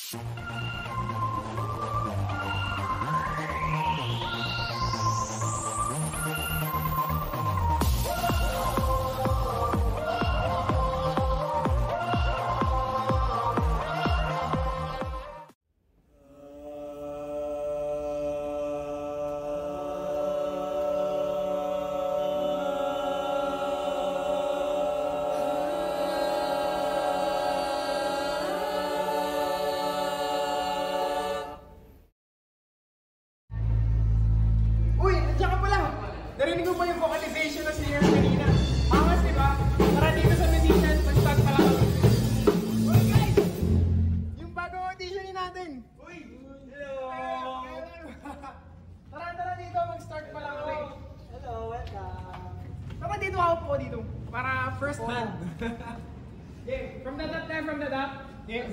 Narinig mo ba yung vocalization na singer kanina? Angas, di ba? Tara dito sa musician, mag-start pala kami. Uy, guys! Yung bagong auditionin natin! Uy! Hello! Tara dito, mag-start pala kami. Hello, welcome. Tara dito ako po dito. Para first band. Game. From the top time, from the top. Game.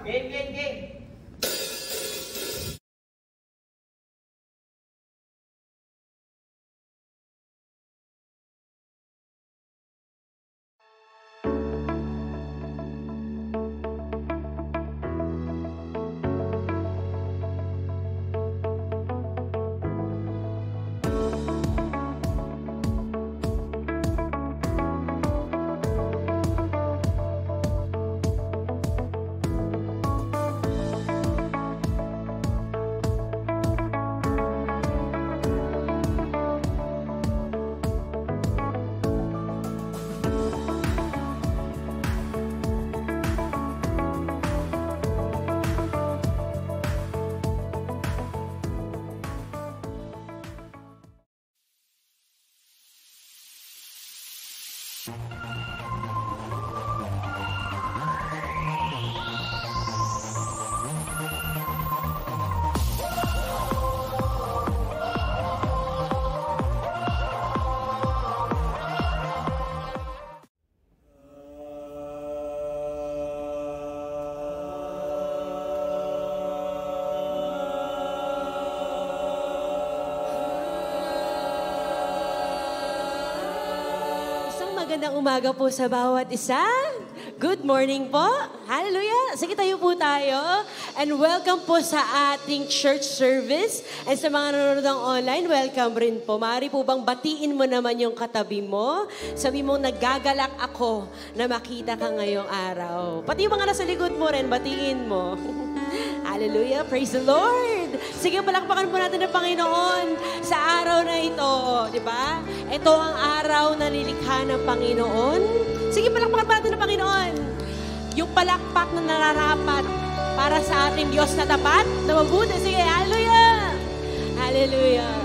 Magandang umaga po sa bawat isa. Good morning po. Hallelujah. Sige, tayo po tayo. And welcome po sa ating church service. And sa mga nanonood ng online, welcome rin po. Maaari po bang batiin mo naman yung katabi mo? Sabi mo, nagagalak ako na makita ka ngayong araw. Pati yung mga nasa likod mo rin, batiin mo. Hallelujah. Praise the Lord. Sige, palakpakan po natin ng Panginoon sa araw na ito. Di ba? Ito ang araw na nilikha ng Panginoon. Sige, palakpakan natin ng Panginoon. Yung palakpak na nararapat para sa ating Diyos na tapat, na mabuti. Sige, hallelujah! Hallelujah!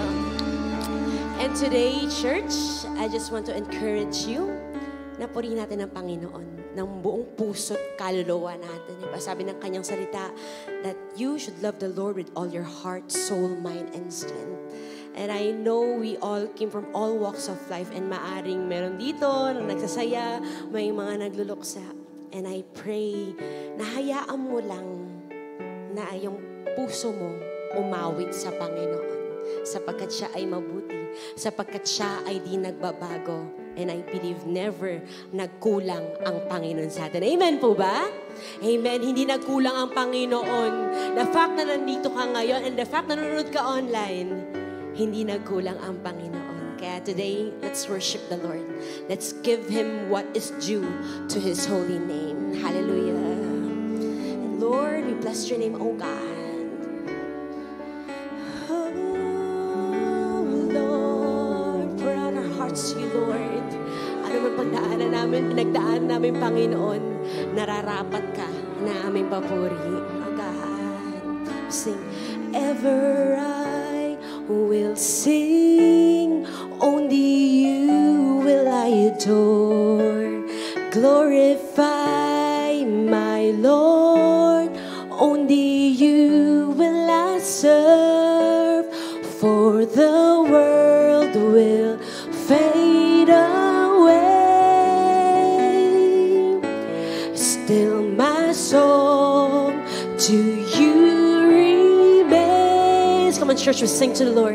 And today, church, I just want to encourage you na purihin natin ang Panginoon ng buong puso't kaluluwa natin. Diba? Sabi ng kanyang salita that you should love the Lord with all your heart, soul, mind, and strength. And I know we all came from all walks of life and maaring meron dito na nagsasaya, may mga nagluluksa. And I pray na hayaan mo lang na yung puso mo umawit sa Panginoon sapagkat siya ay mabuti, sapagkat siya ay di nagbabago. And I believe never nagkulang ang Panginoon sa atin. Amen po ba? Amen. Hindi nagkulang ang Panginoon. The fact na nandito ka ngayon and the fact na nanonood ka online, hindi nagkulang ang Panginoon. Kaya today, let's worship the Lord. Let's give Him what is due to His holy name. Hallelujah. And Lord, we bless your name, O God. To you, Lord. Ano man pagdaanan namin, pinagdaan namin, Panginoon, nararapat ka na aming papuri. Oh God, sing. Ever I will sing, only you will I adore. Glorify my Lord, only you will I serve. For the world will fade away, still my song to you remains. Come on, church, we sing to the Lord.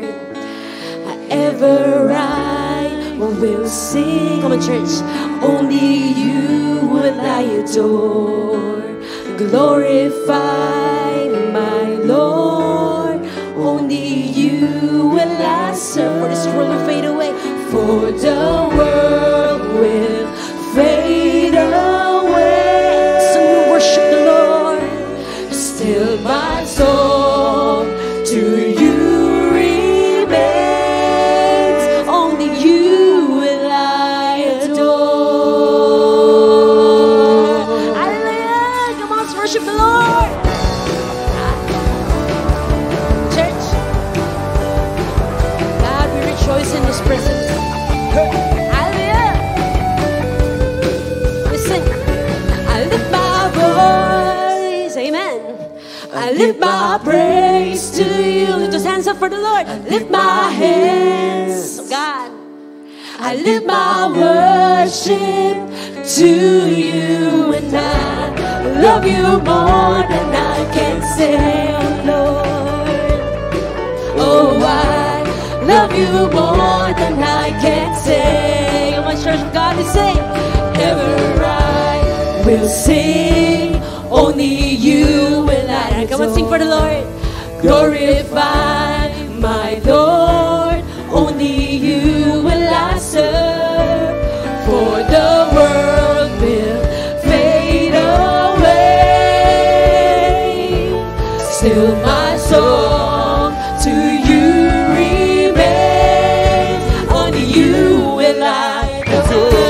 Ever I will sing. Come on, church. Only you will I adore. glorify my Lord. Only you will I serve. For this world will fade away. For the world will fade away. So we worship the Lord. Still my soul to you remains. Only you will I adore. Hallelujah. Come on, let's worship the Lord. Church, God, we rejoice in His presence. Hallelujah. Listen, I lift my voice. Amen. I lift my praise to you. Lift those hands up for the Lord. I lift my hands, oh God. I lift my worship to you, and I love you more than I can say, oh Lord. Oh, I love you more than I can say. Come on, church of God, we sing. Ever I will sing. Only you will I. Come on, sing for the Lord. Glorify my Lord. Only you will I serve. For the world will fade away. Still my song to you remains. Only you will I adore.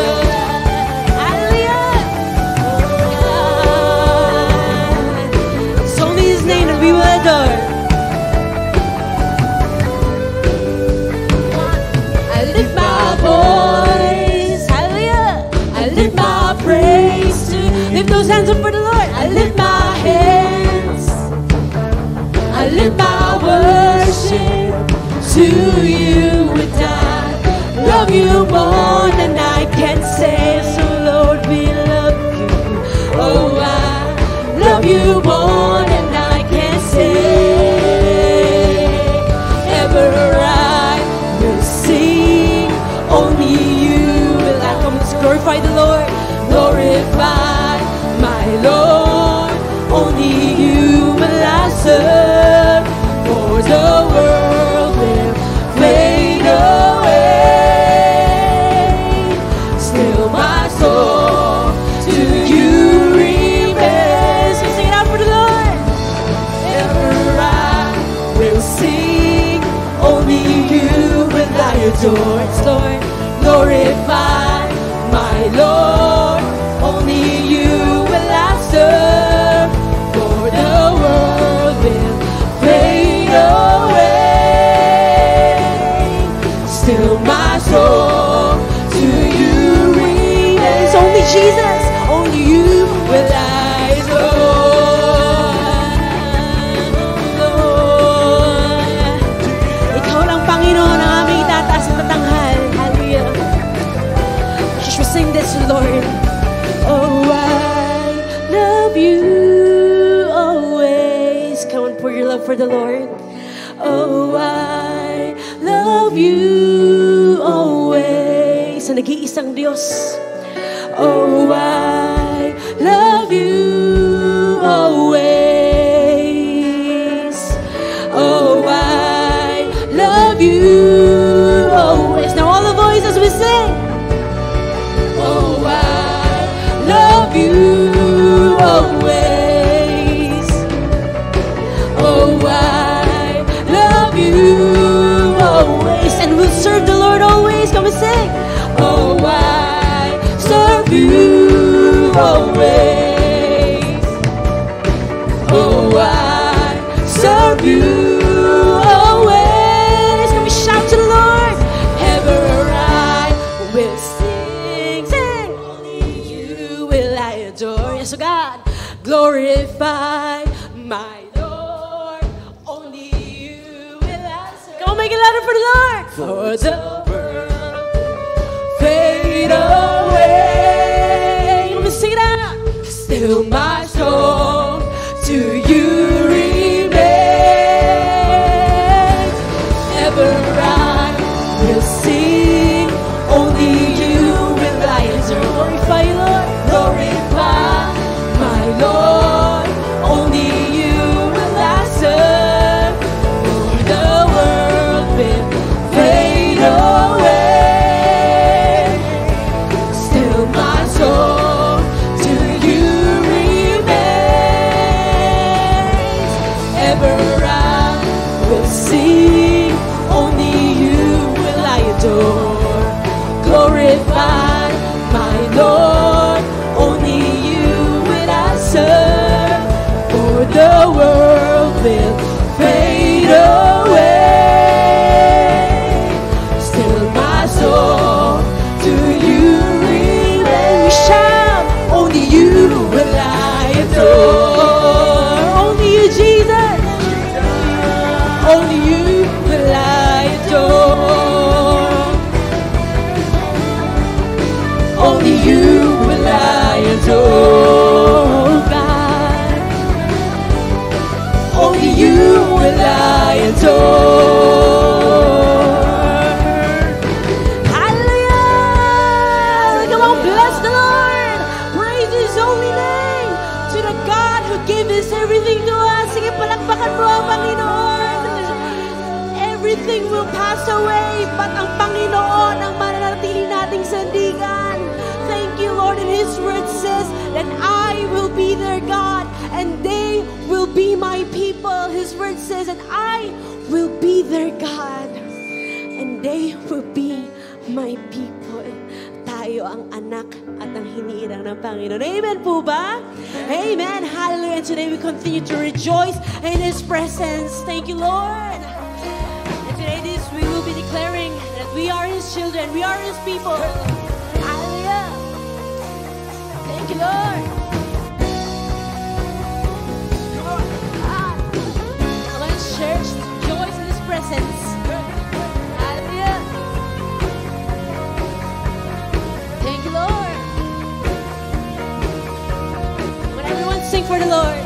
Lift those hands up for the Lord. I lift my hands. I lift my worship to you, and I love you more than I can say. So Lord, we love you. Oh, I love you more than I can say. Ever I will sing. Only you will I. Come, let's glorify the Lord. Glorify my Lord, only you will I serve, for the world will fade away. Still my soul to you remains. So sing it out for the Lord. Ever I will sing, only you will I adore. It's Lord, glorify my Lord. Only you will I serve, for the world will fade away. Still my soul to you remains. Only Jesus, only you will I adore. Ikaw lang, Panginoon, ang aming itataas at tatanghal. Hallelujah. Just we sing this, Lord. Oh, I love you always. Come on, pour your love for the Lord. Oh, I love you always. Sa nag-iisang Diyos. Oh, I love you always. Oh, I love you always. Now all the voices we sing. Oh, I love you always. Oh, I love you always. And we'll serve the Lord always. Come and sing. Oh, I serve you always. Oh, I serve you always. Come and shout to the Lord. Ever I will sing, sing. Yes, oh God, glorify my Lord. Only you will answer. Come on, make it louder for the Lord. For the world fade away. Let me sing it out. Still my soul to you remains. Ever I will sing. Only you will I answer. Glorify, Lord. Glorify my Lord. will pass away, but ang Panginoon ang mananatili nating sandigan. Thank you, Lord. And His word says that I will be their God and they will be my people. His word says that I will be their God and they will be my people. Tayo ang anak at ang hinirang ng Panginoon. Amen po ba? Amen. Hallelujah. And today we continue to rejoice in His presence. Thank you, Lord. And today we will be declaring that we are His children. We are His people. Hallelujah. Thank you, Lord. Come on, church. Rejoice in His presence. Hallelujah. Thank you, Lord. When everyone sing for the Lord.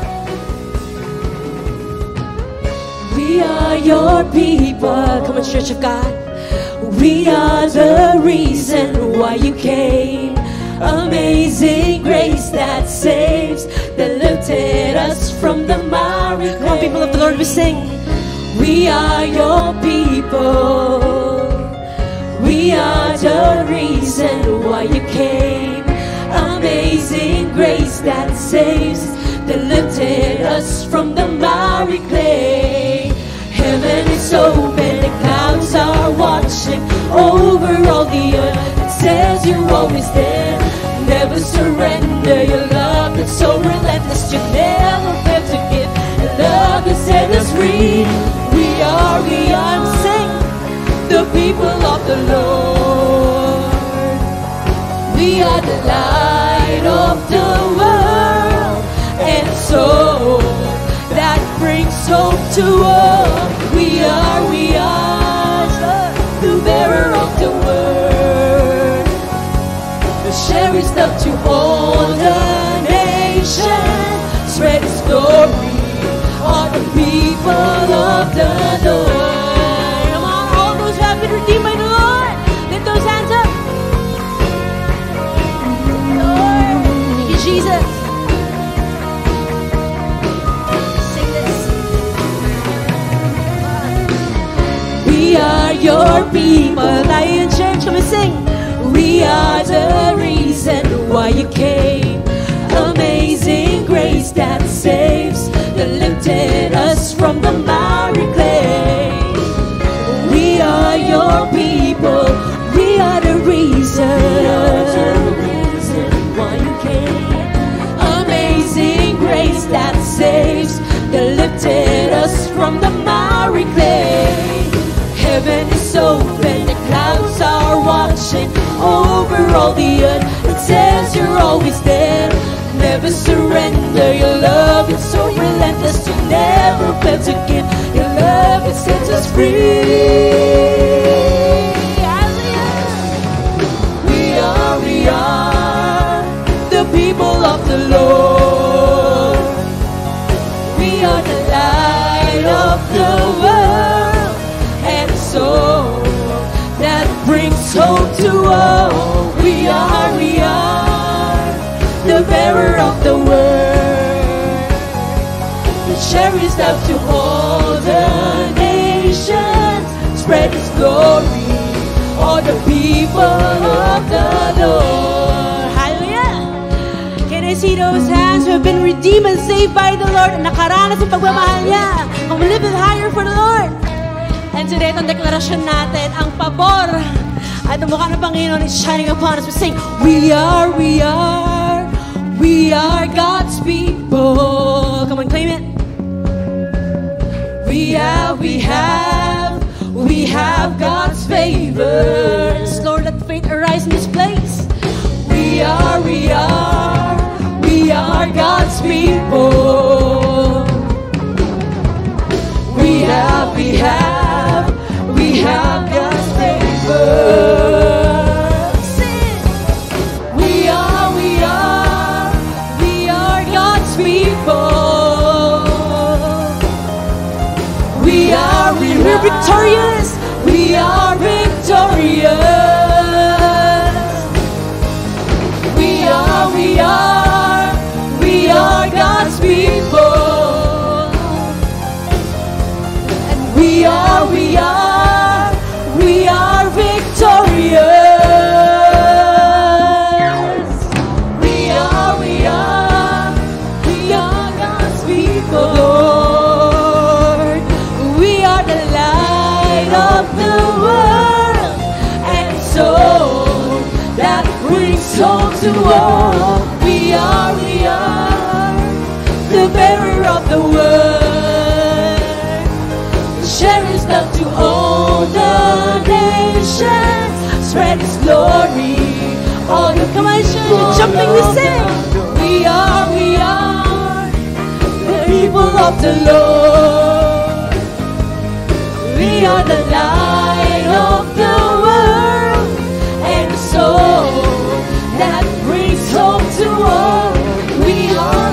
We are your people. Come on, Church of God. We are the reason why you came. Amazing grace that saves, that lifted us from the miry clay. Come on, people of the Lord, we sing. We are your people. We are the reason why you came. Amazing grace that saves, that lifted us from the miry clay. Heaven is open, the clouds are watching over all the earth. It says you're always there, never surrender. Your love that's so relentless, you never fail to give. Your love that set us free. We are, sing, the people of the Lord. We are the light of the world, and so that brings hope to all. We are the bearer of the word. The share His love to all the nations. Spread His glory, all the people of the Lord. Come on, all those who have been redeemed by the Lord, lift those hands up. Lord, thank you, Jesus. We are your people. Lion Church, come and sing. We are the reason why you came. Amazing grace that saves, that lifted us from the miry clay. We are your people. We are the reason why you came. Amazing grace that saves, that lifted us from the miry clay. Heaven is open, the clouds are watching over all the earth. It says you're always there, never surrender. Your love is so relentless, you never fail to give. Your love, it sets us free. We are the people of the Lord. We are the light of the world, and so that brings hope to all. We are the bearer of the word. We share His love to all the nations. Spread His glory, all the people of the Lord. Hallelujah! Can I see those hands who have been redeemed and saved by the Lord and nakaranas ng pagmamahal niya? Come live it higher for the Lord. And today, itong deklarasyon natin, ang pabor at ang mukha ng Panginoon is shining upon us. We sing, we are God's people. Come on, claim it. We have God's favor. Lord, let faith arise in this place. We are God's people. We have God's favor. We are God's people. We're victorious. We are victorious. We are God's people. And we are to all. We are the bearer of the word. Share his love to all the nations. Spread his glory. All the come on, jumping we sing. We are the people of the Lord. We are the light of the world, and the soul that brings hope to all. We are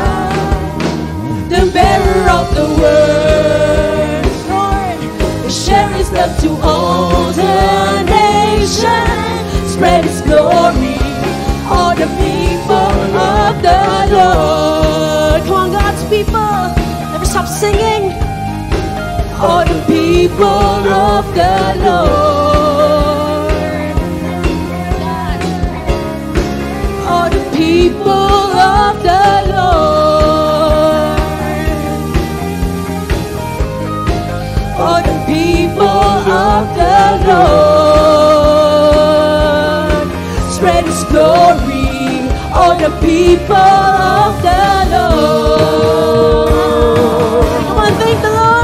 the bearer of the word. Lord, share his love to all the nations. Spread his glory, all the people of the Lord. Come on, God's people, never stop singing. All the people of the Lord. All the people of the Lord. All the people of the Lord. Spread his glory. All the people of the Lord. Come on, thank the Lord.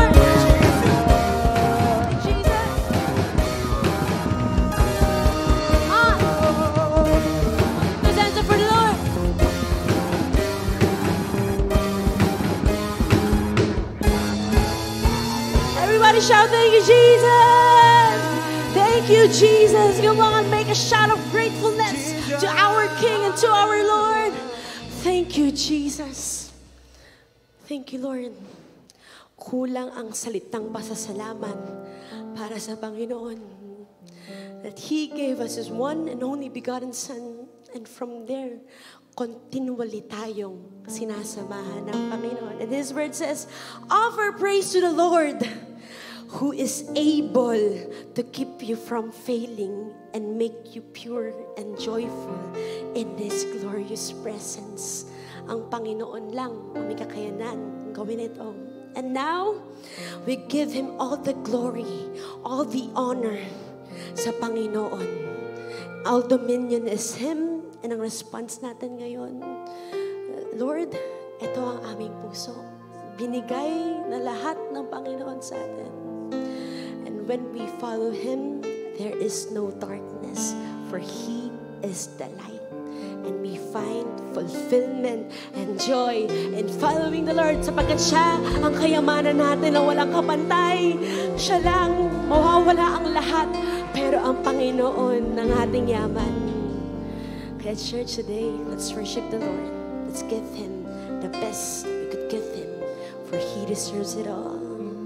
Shout, thank you, Jesus. Thank you, Jesus. Come on, make a shout of gratefulness to our King and to our Lord. Thank you, Jesus. Thank you, Lord. Kulang ang salitang pasasalamat para sa Panginoon. That He gave us His one and only begotten Son. And from there, continually tayong sinasamahan ng Panginoon. And His word says, offer praise to the Lord, who is able to keep you from failing and make you pure and joyful in His glorious presence. Ang Panginoon lang ang may kakayanan gawin ito. And now, we give Him all the glory, all the honor sa Panginoon. All dominion is Him. And ang response natin ngayon, Lord, ito ang aming puso. Binigay na lahat ng Panginoon sa atin. And when we follow Him, there is no darkness, for He is the light. And we find fulfillment and joy in following the Lord, sapagkat siya ang kayamanan natin na walang kapantay. Siya lang, mawawala ang lahat, pero ang Panginoon ng ating yaman. Kaya church today, let's worship the Lord. Let's give Him the best we could give Him, for He deserves it all.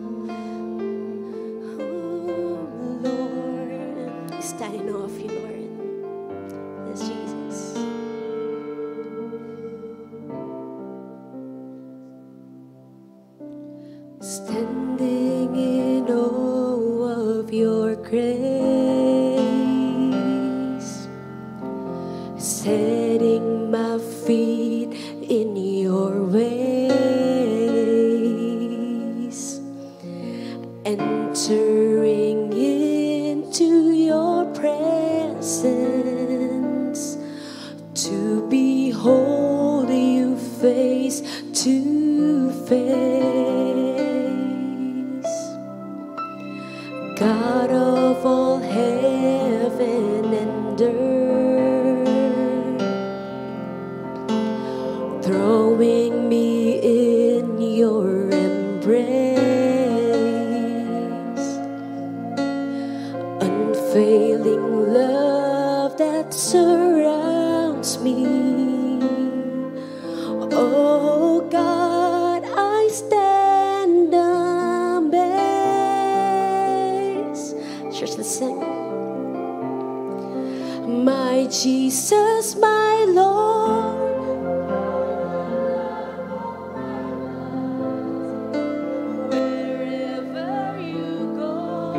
Stand in awe of you, Lord. Yes, Jesus. Standing in awe of your grace, setting my feet in your ways, entering into your presence, to behold you face to face. God of all heaven and earth, throwing me in your embrace, unfailing love that surrounds me. Oh God, I stand amazed. Church, let's sing. My Jesus, my Lord, wherever you go,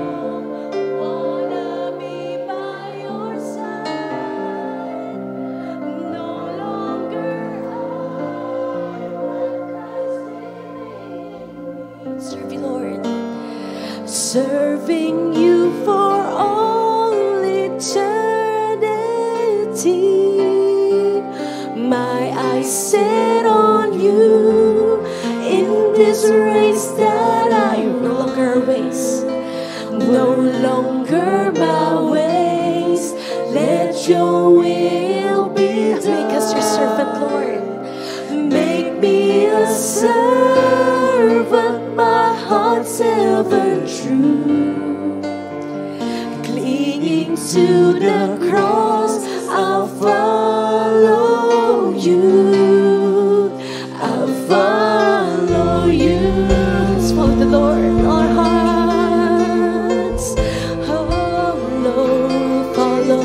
wanna be by your side. No longer serve you, Lord. Serving you for all eternity. let your will be done. Make us your servant, Lord. Make me a servant, my heart's ever true. Clinging to the cross, I'll follow you. I'll follow you. Let's follow the Lord, our hearts. Follow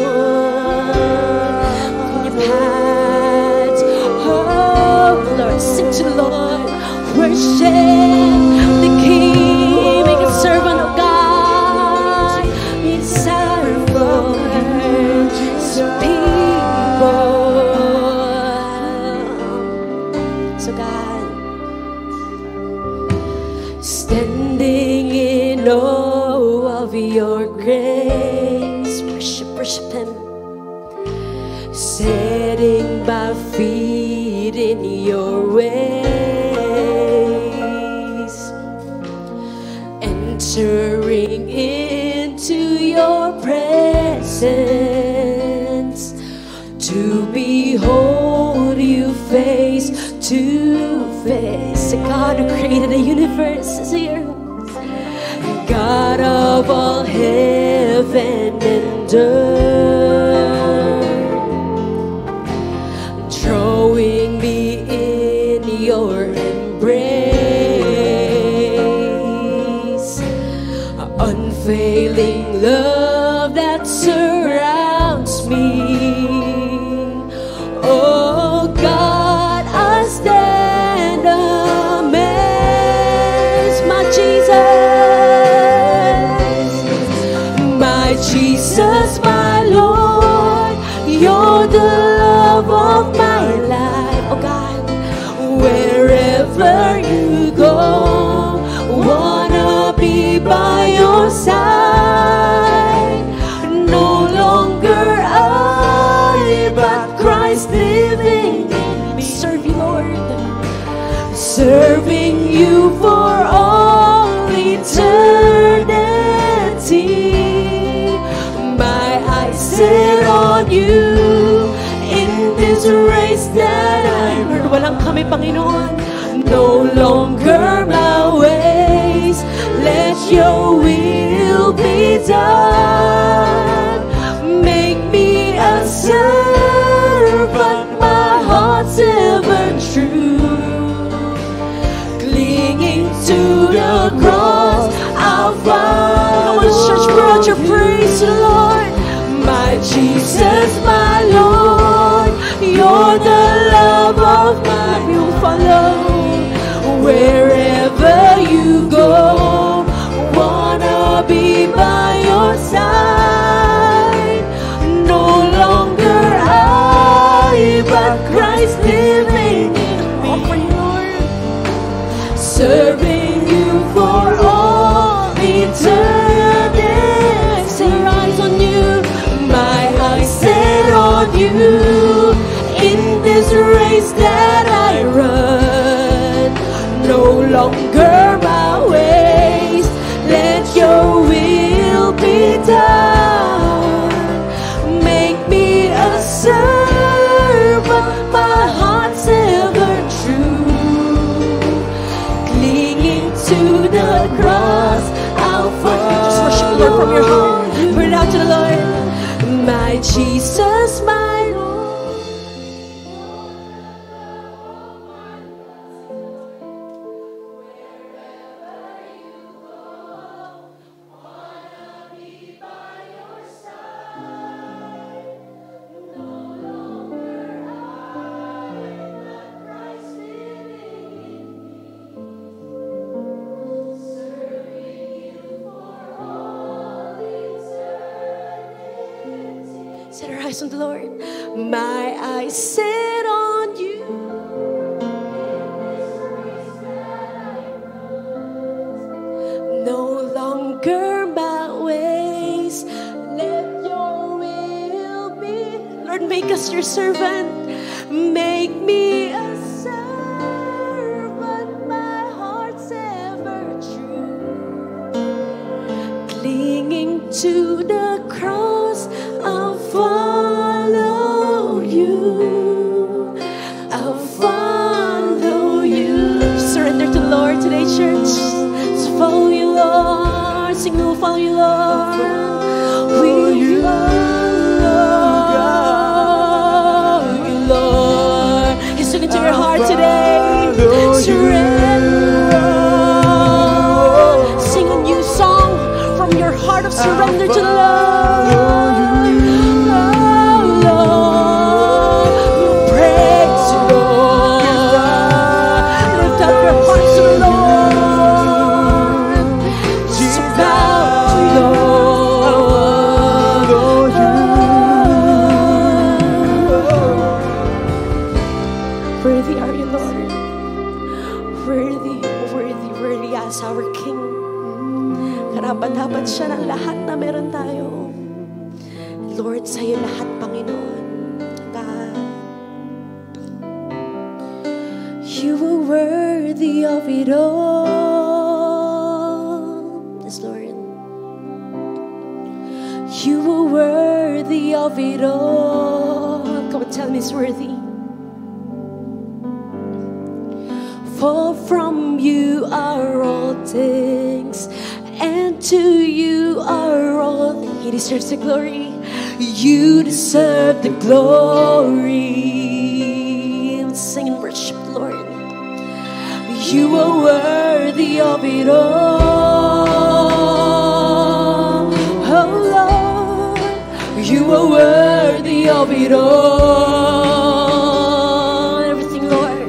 on your paths. Oh Lord, sing to the Lord, worship the King, make a servant of God, be sorrowful to people. So God, standing in awe of your grace, worship Him, setting my feet in your ways, entering into your presence, to behold you face to face. The God who created the universe is here, God of all heaven and earth, drawing me in your embrace, unfailing love that surrounds me. Oh God, I stand amazed, my Jesus, my Lord, you're the love of my life. Oh God, wherever you go, wanna be by your side. No longer I, but Christ living in me. Serve you, Lord, serving you for all eternity. Set on you in this race that I'm Lord, walang kami, Panginoon. No longer my ways, let your will be done. Make me a servant, my heart's ever true. Clinging to the cross, I'll follow. Let's search for your praise, Lord. My Jesus, my Lord, you're the love of my life. You'll follow wherever you go. Wanna be by your side. No longer I, but Christ living in me. Lord, serving you for all eternity. Set our eyes on you. My eyes set on you in this race that I run. No longer my ways, let your will be done. Make me a servant, my heart's ever true. Clinging to the cross, I'll follow. Just worship the Lord from your heart. Put it out to the Lord. My Jesus, my Lord. Wherever you go, wanna be by your side. No longer I, but Christ living in me. Serving you for all eternity. Set our eyes on the Lord. My eyes set on you. No longer my ways, let your will be. Lord, make us your servant. Make me a servant, my heart's ever true. Clinging to the cross, I'll follow. church. So follow you, Lord. Sing, we'll follow you, Lord. We love you, Lord. Just look into your heart today. Surrender. Sing a new song from your heart of surrender to love. Oh, Lord. We praise you, Lord. Lift up your hearts to the Lord. Just bow to you, Lord. Worthy are you, Lord. Worthy, worthy, worthy as our King. Karapat-dapat siya ng lahat na meron tayo. Lord, sa'yo lahat, Panginoon. God, you are worthy of it all. Yes, Lord. You are worthy of it all. Come on, tell me it's worthy. For from you are all things, and to you are all things. He deserves the glory. You deserve the glory. Sing and worship, Lord. You are worthy of it all. Oh Lord, you are worthy of it all. Everything, Lord.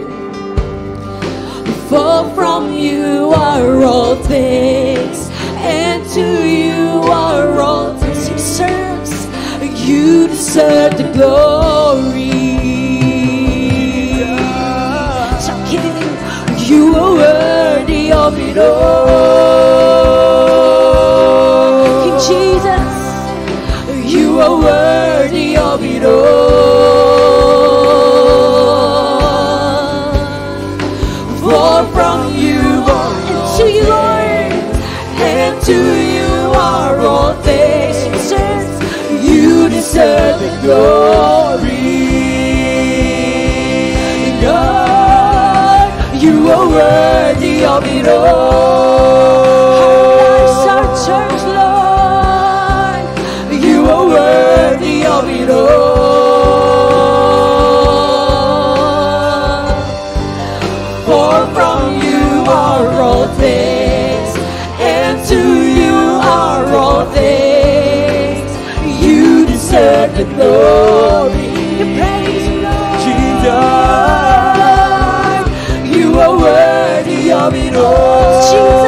For from you are all things, and to you are all things. You deserve the glory. So King, you are worthy of it all. King Jesus, you are worthy of it all. For from you are, and to you, Lord, and to you are all things. You deserve the glory. God, you are worthy of it all. Our church, Lord, you are worthy of it all. For from you are all things, and to you are all things. You deserve the glory. You praise you, Lord. Jesus, you are worthy of it all.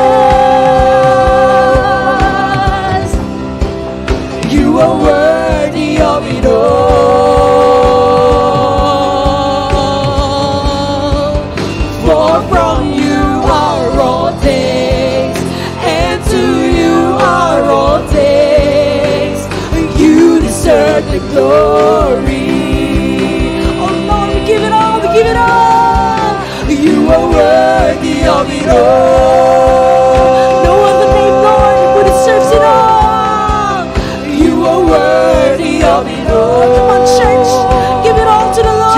Jesus, you are worthy of it all. For from you are all things, and to you are all things. You deserve the glory. Oh Lord, we give it all, we give it all. You are worthy of it all. No other name, Lord, who deserves it all. You are worthy of it all. Come on, church, give it all to the Lord.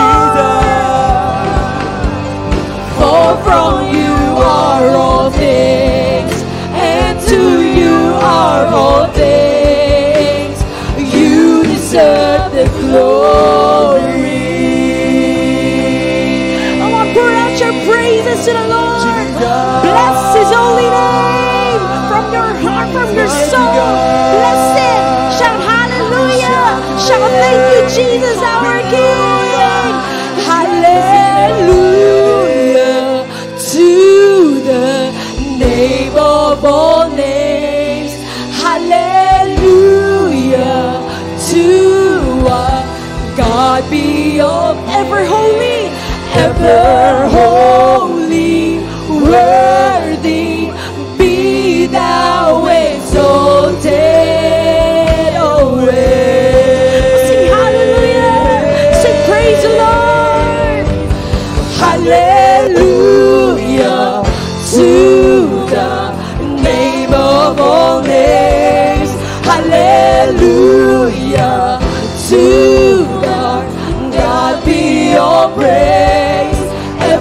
Jesus. For from you are all things, and to you are all things. You deserve the glory. I want to pour out your praises to the Lord. Bless His holy name from your heart, from your soul. Bless Him. Shout hallelujah. Shout thank you, Jesus, our King. Hallelujah to the name of all names. Hallelujah to our God be all ever holy, worthy, be thou exalted always. Sing hallelujah, sing praise the Lord. Hallelujah to the name of all names. Hallelujah to God be all praise,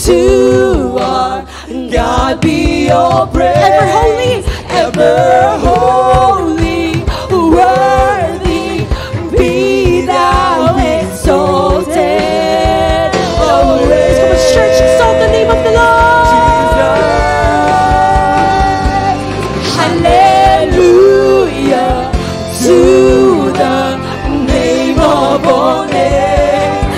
to our God be all praise. Ever holy, ever holy, worthy, be thou exalted. Always. Come on, church, exalt the name of the Lord. Hallelujah to the name of all names.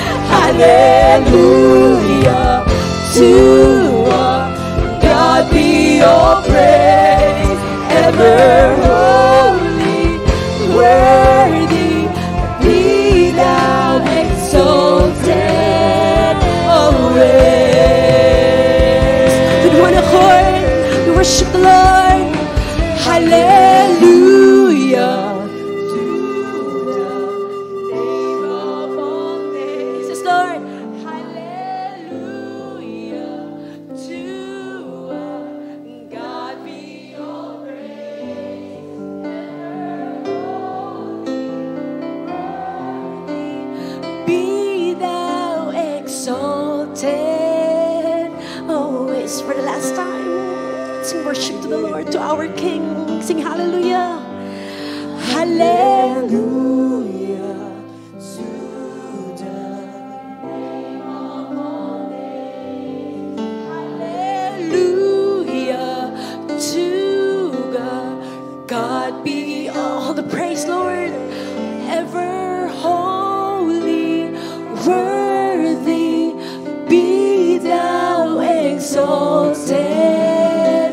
Hallelujah to our God be all praise. Ever holy, worthy, be thou exalted always. With one accord, we worship the Lord. Hallelujah to the name of all names. Yes, Lord. Hallelujah to our God be all praise. Be thou exalted always. For the last time, sing worship to the Lord, to our King. Sing hallelujah. Hallelujah to the name of all names. Hallelujah to God be all the praise, Lord. Ever holy, worthy, be thou exalted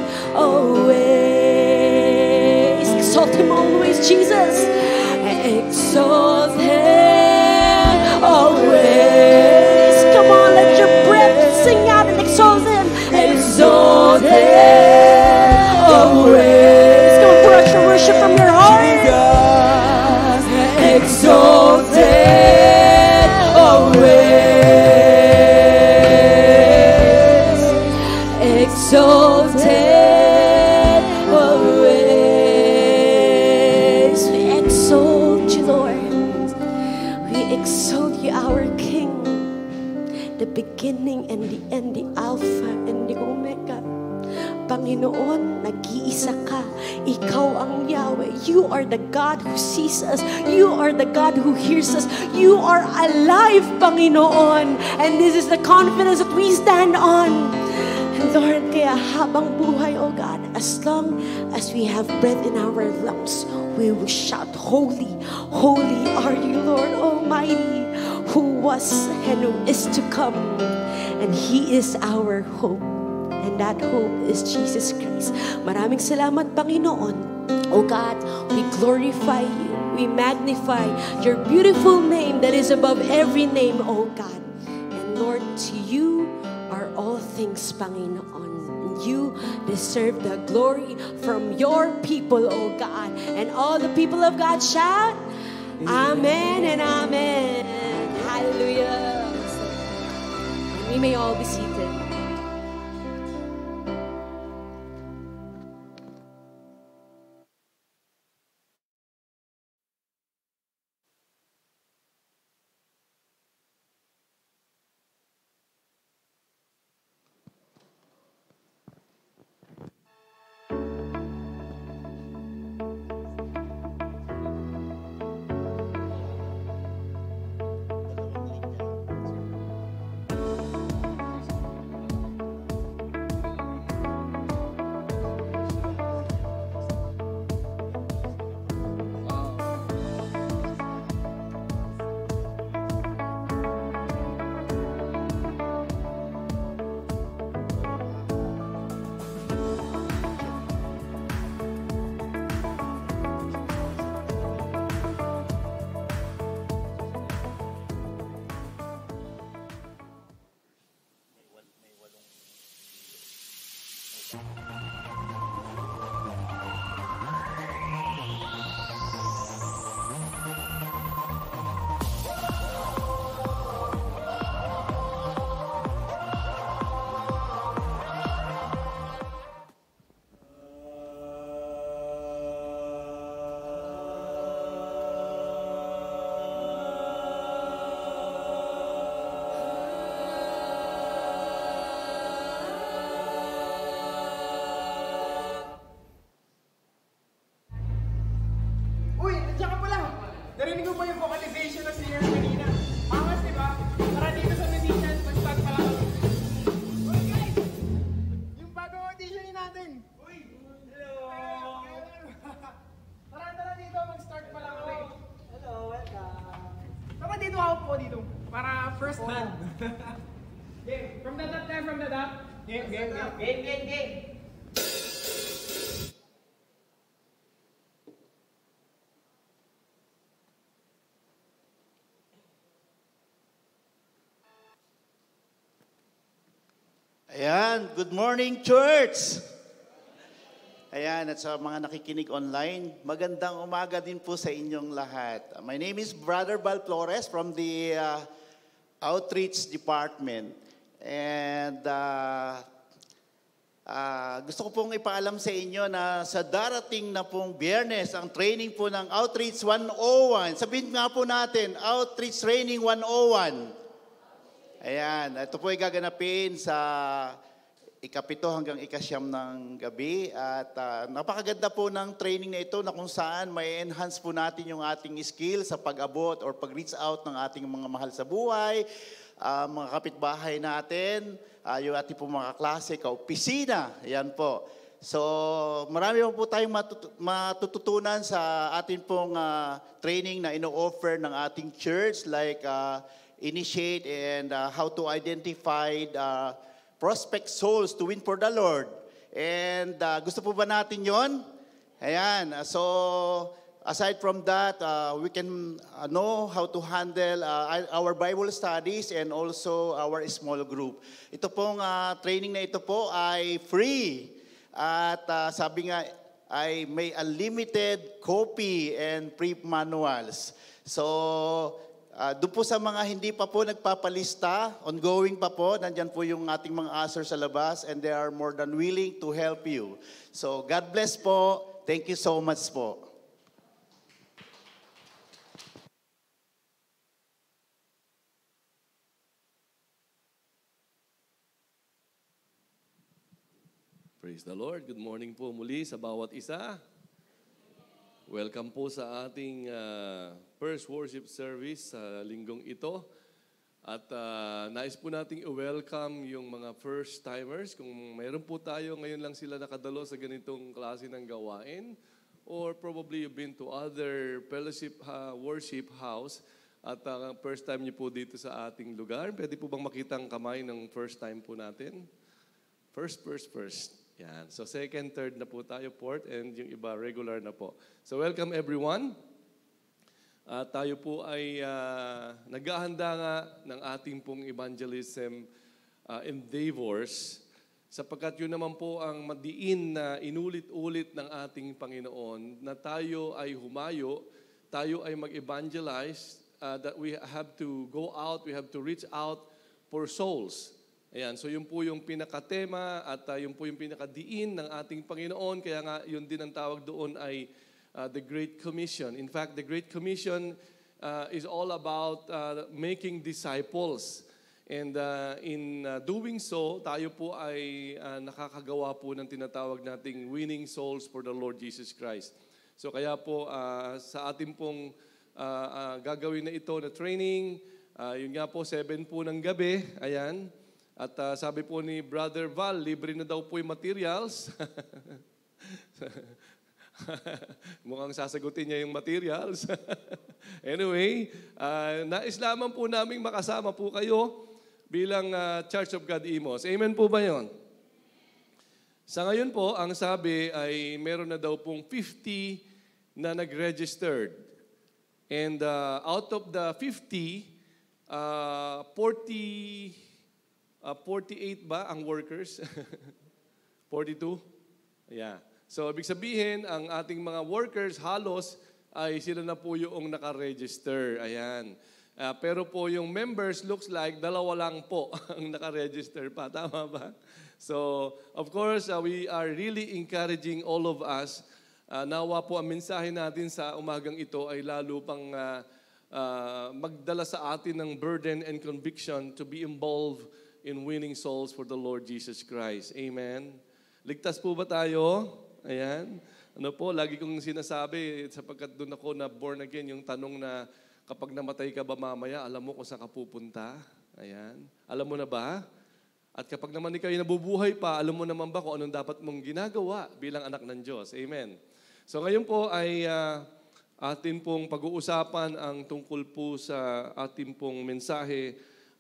always. Exalt him always, Jesus. Exalt him always. Come on, let your breath sing out and exalt him. Exalt him always. Come on, pour out your worship from your heart. Exalted always. Exalted always. We exalt you, Lord. We exalt you, our King, the beginning and the end, the Alpha and the Omega. Panginoon, nag-iisa ka. Ikaw ang Yahweh. You are the God who sees us. You are the God who hears us. You are alive, Panginoon. And this is the confidence that we stand on. And Lord, kaya habang buhay, oh God, as long as we have breath in our lungs, we will shout, holy, holy are you, Lord Almighty, who was and who is to come. And He is our hope. And that hope is Jesus Christ. Maraming salamat, Panginoon. Oh God, we glorify you. We magnify your beautiful name that is above every name, oh God. And Lord, to you are all things, Panginoon. And you deserve the glory from your people, oh God. And all the people of God shout, Amen and Amen. Hallelujah. And we may all be seated. Game. From the top there, from the top. Game. Game. Ayan, good morning, church! Ayan, at sa mga nakikinig online, magandang umaga din po sa inyong lahat. My name is Brother Val Flores from the Outreach Department. And gusto ko pong ipaalam sa inyo na sa darating na pong Biyernes, ang training po ng Outreach 101. Sabihin nga po natin, Outreach Training 101. Ayan, ito po ay gaganapin sa ikapito hanggang ikasyam ng gabi. At napakaganda po ng training na ito na kung saan may enhance po natin yung ating skill sa pag-abot or pag-reach out ng ating mga mahal sa buhay, mga kapitbahay natin, yung ating po mga klase, kaopisina. Ayan po. So, marami po tayong matututunan sa ating pong training na ino-offer ng ating church like initiate and how to identify prospect souls to win for the Lord. And gusto po ba natin yon? Ayan. So, aside from that, we can know how to handle our Bible studies and also our small group. Ito pong training na ito po ay free. At sabi nga, ay may unlimited copy and prep manuals. So, doon po sa mga hindi pa po nagpapalista, ongoing pa po, nandyan po yung ating mga ushers sa labas and they are more than willing to help you. So, God bless po. Thank you so much po. Praise the Lord. Good morning po muli sa bawat isa. Welcome po sa ating first worship service sa linggong ito. At nais po nating i-welcome yung mga first-timers. Kung mayroon po tayo, ngayon lang sila nakadalo sa ganitong klase ng gawain. Or probably you've been to other fellowship worship house. At first time niyo po dito sa ating lugar. Pwede po bang makita ang kamay ng first time po natin? First. Yan. So second, third na po tayo, fourth, and yung iba regular na po. So welcome everyone. Tayo po ay naghahanda nga ng ating pong evangelism endeavors sapagkat yun naman po ang madiin na inulit-ulit ng ating Panginoon na tayo ay humayo, tayo ay mag-evangelize, that we have to go out, we have to reach out for souls. Ayan, so yun po yung pinakatema at yun po yung pinakadiin ng ating Panginoon. Kaya nga yun din ang tawag doon ay the Great Commission. In fact, the Great Commission is all about making disciples. And in doing so, tayo po ay nakakagawa po ng tinatawag nating winning souls for the Lord Jesus Christ. So kaya po sa ating pong gagawin na ito na training, yun nga po 7 po ng gabi, ayan. At sabi po ni Brother Val, libre na daw po yung materials. Mukhang sasagutin niya yung materials. Anyway, nais lamang po naming makasama po kayo bilang Church of God Imus. Amen po ba yun? Sa ngayon po, ang sabi ay meron na daw pong 50 na nag-registered. And out of the 50, 48 ba ang workers? 42? Yeah. So, ibig sabihin, ang ating mga workers halos ay sila na po yung nakaregister. Ayan. Pero po yung members looks like 2 lang po ang nakaregister pa. Tama ba? So, of course, we are really encouraging all of us. Nawa po ang mensahe natin sa umagang ito ay lalo pang magdala sa atin ng burden and conviction to be involved in winning souls for the Lord Jesus Christ. Amen. Ligtas po ba tayo? Ayan. Ano po, lagi kong sinasabi, sapagkat doon ako na born again, yung tanong na kapag namatay ka ba mamaya, alam mo kung saan ka pupunta? Ayan. Alam mo na ba? At kapag naman ikaw ay nabubuhay pa, alam mo naman ba kung anong dapat mong ginagawa bilang anak ng Diyos? Amen. So ngayon po ay atin pong pag-uusapan ang tungkol po sa ating pong mensahe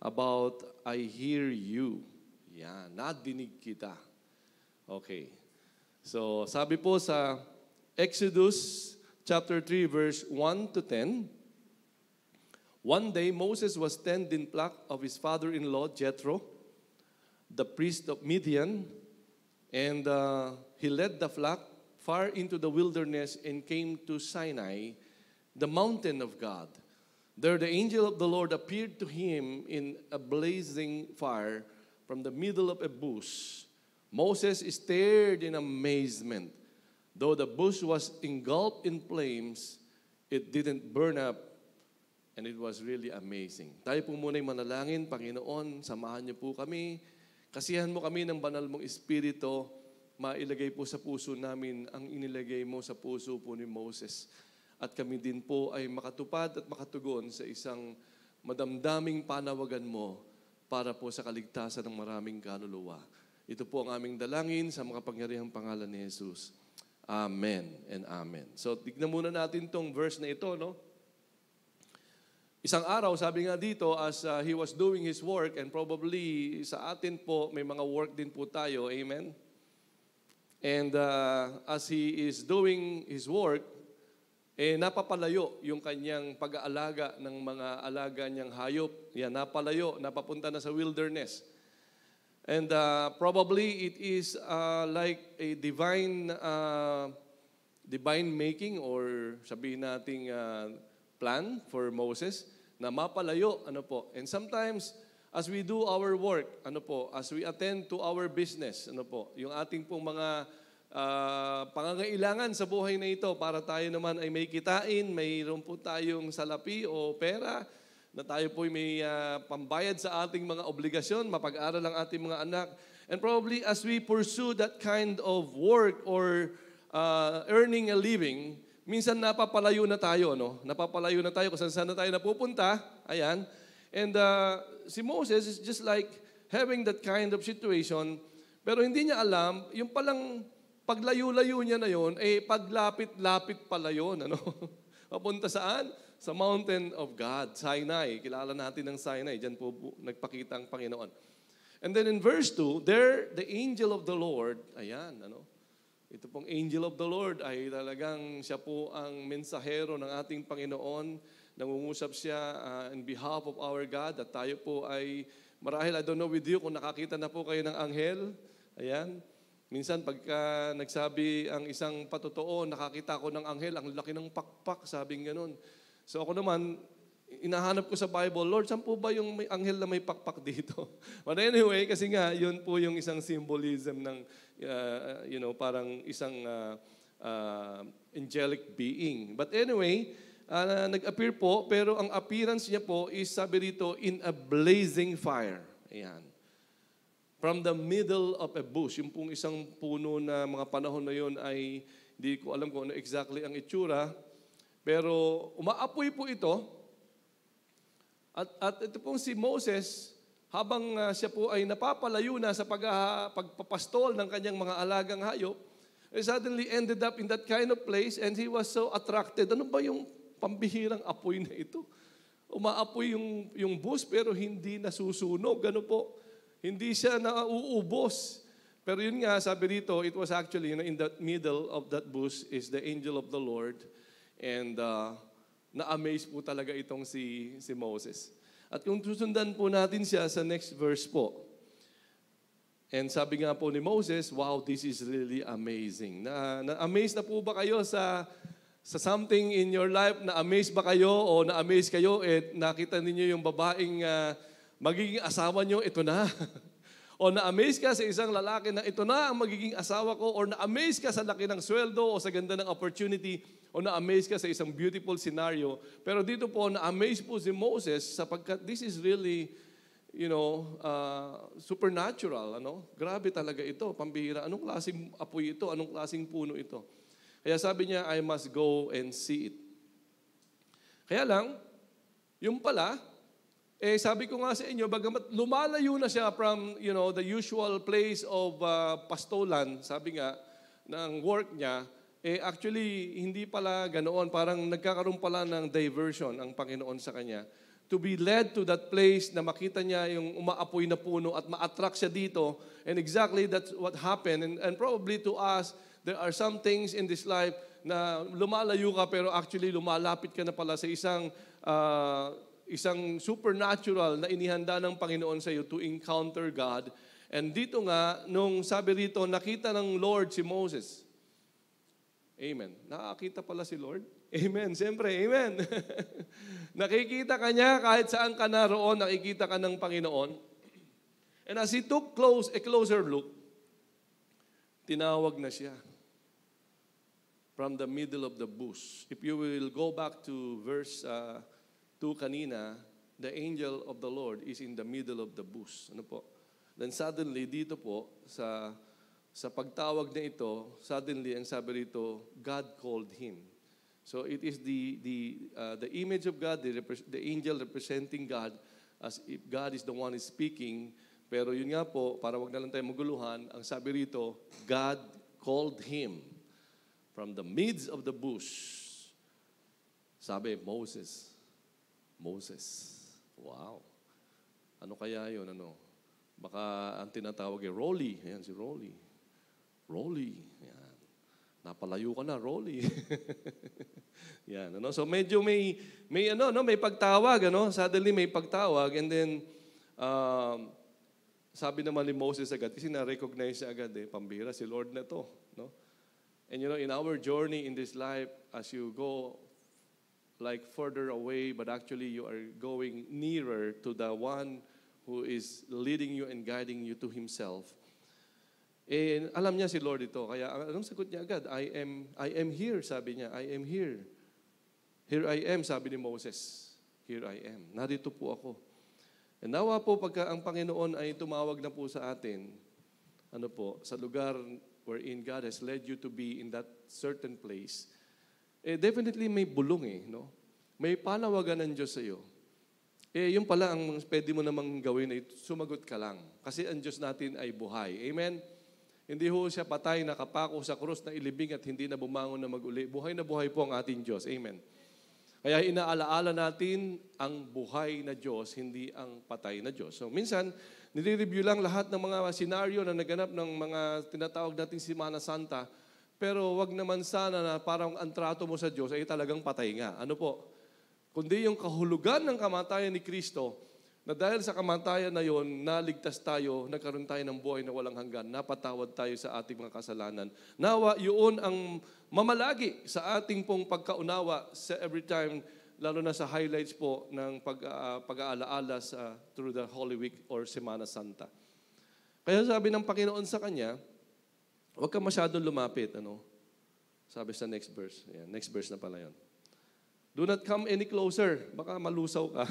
about I hear you. Yan, nadinig kita. Okay. So, sabi po sa Exodus chapter 3, verse 1 to 10, one day Moses was tending flock of his father-in-law, Jethro, the priest of Midian, and he led the flock far into the wilderness and came to Sinai, the mountain of God. There the angel of the Lord appeared to him in a blazing fire from the middle of a bush. Moses stared in amazement. Though the bush was engulfed in flames, it didn't burn up, and it was really amazing. Tayo po muna'y manalangin. Panginoon, samahan niyo po kami. Kasihan mo kami ng banal mong Espiritu, mailagay po sa puso namin ang inilagay mo sa puso po ni Moses. At kami din po ay makatupad at makatugon sa isang madamdaming panawagan mo para po sa kaligtasan ng maraming kaluluwa. Ito po ang aming dalangin sa makapangyarihang pangalan ni Jesus. Amen and amen. So, tignan muna natin tong verse na ito, no? Isang araw, sabi nga dito, as he was doing his work, and probably sa atin po, may mga work din po tayo, amen? And as he is doing his work, napapalayo yung kanyang pag-aalaga ng mga alaga niyang hayop. Yan, napalayo, napapunta na sa wilderness. And probably it is like a divine making, or sabihin nating plan for Moses na mapalayo, And sometimes as we do our work, as we attend to our business, yung ating pong mga pangangailangan sa buhay na ito para tayo naman ay may kitain, mayroon po tayong salapi o pera, na tayo po may pambayad sa ating mga obligasyon, mapag-aral ang ating mga anak. And probably as we pursue that kind of work or earning a living, minsan napapalayo na tayo, no? Napapalayo na tayo kung saan na tayo napupunta. Ayan. And si Moses is just like having that kind of situation, pero hindi niya alam, yung palang paglayo-layo niya na yon, paglapit-lapit pala yun, Papunta saan? Sa mountain of God, Sinai. Kilala natin ng Sinai. Diyan po nagpakita ang Panginoon. And then in verse 2, there, the angel of the Lord, ayan, ito pong angel of the Lord ay talagang siya po ang mensahero ng ating Panginoon. Nangungusap siya in behalf of our God, at tayo po ay, marahil, I don't know with you, kung nakakita na po kayo ng anghel. Ayan. Minsan pagka nagsabi ang isang patotoo, nakakita ko ng anghel, ang laki ng pakpak, sabing ganun. So ako naman, inahanap ko sa Bible, Lord, saan po ba yung may anghel na may pakpak dito? But anyway, kasi nga, yun po yung isang symbolism ng, parang isang angelic being. But anyway, nag-appear po, pero ang appearance niya po is, sabi rito, in a blazing fire. Ayan. From the middle of a bush. Yung pong isang puno na mga panahon na yun ay, hindi ko alam kung ano exactly ang itsura, pero umaapoy po ito. At ito pong si Moses, habang siya po ay napapalayo na sa pagpapastol ng kanyang mga alagang hayop, suddenly ended up in that kind of place, and he was so attracted. Ano ba yung pambihirang apoy na ito? Umaapoy yung bush pero hindi nasusunog. Ano po? Hindi siya nauubos. Pero yun nga, sabi dito, it was actually in the middle of that bush is the angel of the Lord. And na-amaze po talaga itong si Moses. At kung susundan po natin siya sa next verse po. And sabi nga po ni Moses, wow, this is really amazing. Na-amaze na po ba kayo sa something in your life? Na-amaze ba kayo o na-amaze kayo nakita ninyo yung babaeng magiging asawa nyo, ito na. O na-amaze ka sa isang lalaki na ito na ang magiging asawa ko, or na-amaze ka sa laki ng sweldo o sa ganda ng opportunity, o na-amaze ka sa isang beautiful scenario. Pero dito po, na-amaze po si Moses sapagkat this is really, supernatural. Grabe talaga ito, pambihira. Anong klaseng apoy ito? Anong klaseng puno ito? Kaya sabi niya, I must go and see it. Kaya lang, yung pala, sabi ko nga sa inyo, bagamat lumalayo na siya from, the usual place of pastolan, sabi nga, ng work niya, actually, hindi pala ganoon. Parang nagkakaroon pala ng diversion ang Panginoon sa kanya. to be led to that place na makita niya yung umaapoy na puno at ma-attract siya dito. And exactly that's what happened. And probably to us, there are some things in this life na lumalayo ka pero actually lumalapit ka na pala sa isang supernatural na inihanda ng Panginoon sa iyo to encounter God. And dito nga, nung sabi rito, nakita ng Lord si Moses. Amen. Nakakita pala si Lord? Amen. Siyempre, amen. Nakikita ka niya kahit saan ka naroon, nakikita ka ng Panginoon. And as he took a closer look, tinawag na siya from the middle of the bush. If you will go back to verse 2 kanina, the angel of the Lord is in the middle of the bush. Ano po? Then suddenly, dito po, sa pagtawag na ito, suddenly, ang sabi rito, God called him. So it is the image of God, the angel representing God, as if God is the one is speaking. Pero yun nga po, para wag na lang tayo maguluhan, ang sabi rito, God called him from the midst of the bush. Sabi, Moses. Moses. Wow. Ano kaya yun? Baka ang tinatawag ay Rolly. Ayan si Rolly. Rolly. Ayan. Napalayo ka na, Rolly. Yan, So medyo may pagtawag, Suddenly may pagtawag and then sabi naman ni Moses agad kasi na-recognize siya agad pambira si Lord na to, no? And in our journey in this life, as you go like further away, but actually you are going nearer to the one who is leading you and guiding you to Himself. And alam niya si Lord ito. Kaya anong sagot niya agad? I am here, sabi niya. I am here. Here I am, sabi ni Moses. Here I am. Narito po ako. And nawa po pagka ang Panginoon ay tumawag na po sa atin, sa lugar wherein God has led you to be in that certain place, definitely may bulong no? May panawagan ng Diyos sa iyo. Yun pala ang pwede mo namang gawin ay sumagot ka lang. Kasi ang Diyos natin ay buhay. Amen? Hindi ho siya patay, nakapako sa krus na ilibing at hindi na bumangon na mag-uli. Buhay na buhay po ang ating Diyos. Amen? Kaya inaalaala natin ang buhay na Diyos, hindi ang patay na Diyos. So minsan, nire-review lang lahat ng mga senaryo na naganap ng mga tinatawag nating Semana Santa, pero wag naman sana na parang ang trato mo sa Diyos ay talagang patay nga. Ano po? Kundi yung kahulugan ng kamatayan ni Kristo, na dahil sa kamatayan na yon, naligtas tayo, nagkaroon tayo ng buhay na walang hanggan, napatawad tayo sa ating mga kasalanan. Nawa, yun ang mamalagi sa ating pong pagkaunawa sa every time, lalo na sa highlights po ng pag-aalaala through the Holy Week or Semana Santa. Kaya sabi ng Panginoon sa kanya, huwag ka masyadong lumapit. Sabi sa next verse. Ayan, next verse na pala yun. Do not come any closer. Baka malusaw ka.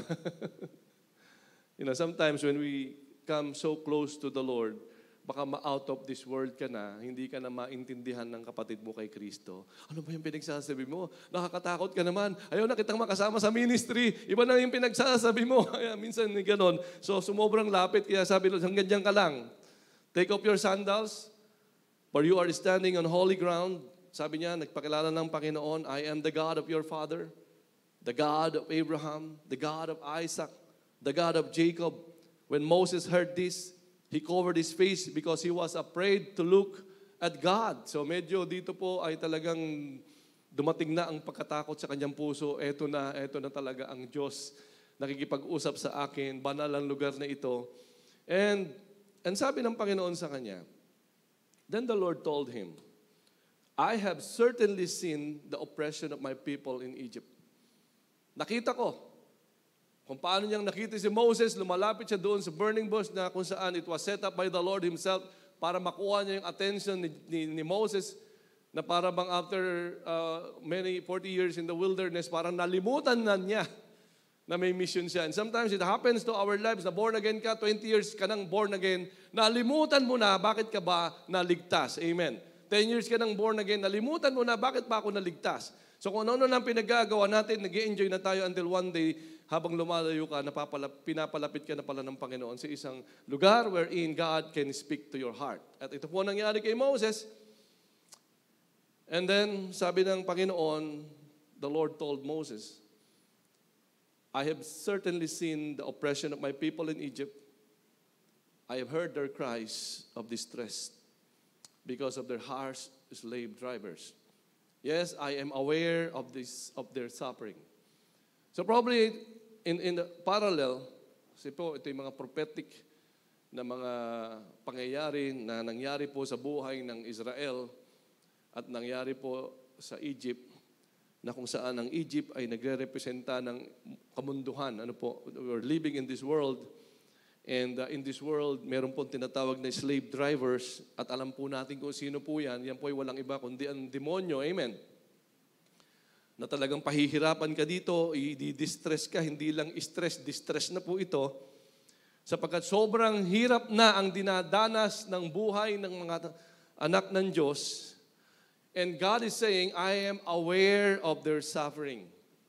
Sometimes when we come so close to the Lord, baka ma-out of this world ka na, hindi ka na maintindihan ng kapatid mo kay Kristo. Ano ba yung pinagsasabi mo? Nakakatakot ka naman. Ayaw na kitang makasama sa ministry. Iba na yung pinagsasabi mo. Kaya minsan ganon. So sumobrang lapit. Kaya sabi Lord, hanggang dyan ka lang. Take off your sandals, for you are standing on holy ground. Sabi niya, nagpakilala ng Panginoon, I am the God of your father, the God of Abraham, the God of Isaac, the God of Jacob. When Moses heard this, he covered his face because he was afraid to look at God. So medyo dito po ay talagang dumating na ang pagkatakot sa kanyang puso. Eto na talaga ang Diyos nakikipag-usap sa akin, banal ang lugar na ito. And sabi ng Panginoon sa kanya, then the Lord told him, I have certainly seen the oppression of my people in Egypt. Nakita ko kung paano niyang nakita si Moses, lumalapit siya doon sa burning bush na kung saan it was set up by the Lord Himself para makuha niya yung attention ni Moses na para bang after many 40 years in the wilderness, parang nalimutan na niya na may mission siya. And sometimes it happens to our lives na born again ka, 20 years ka nang born again, nalimutan mo na bakit ka ba naligtas. Amen. 10 years ka nang born again, nalimutan mo na bakit pa ako naligtas. So kung ano nang pinagagawa natin, nag-i-enjoy na tayo until one day, habang lumalayo ka, pinapalapit ka na pala ng Panginoon sa isang lugar wherein God can speak to your heart. At ito po nangyari kay Moses. And then, sabi ng Panginoon, the Lord told Moses, I have certainly seen the oppression of my people in Egypt. I have heard their cries of distress because of their harsh slave drivers. Yes, I am aware of their suffering. So probably in the parallel, kasi po ito yung mga prophetic na mga pangyayari na nangyari po sa buhay ng Israel at nangyari po sa Egypt, na kung saan ang Egypt ay nagre-representa ng kamunduhan. Ano po, we're living in this world, and in this world, meron po tinatawag na slave drivers, at alam po natin kung sino po yan. Yan po ay walang iba kundi ang demonyo. Amen. Na talagang pahihirapan ka dito, i-distress ka, hindi lang stress, distress na po ito, sapagkat sobrang hirap na ang dinadanas ng buhay ng mga anak ng Diyos. And God is saying, I am aware of their suffering.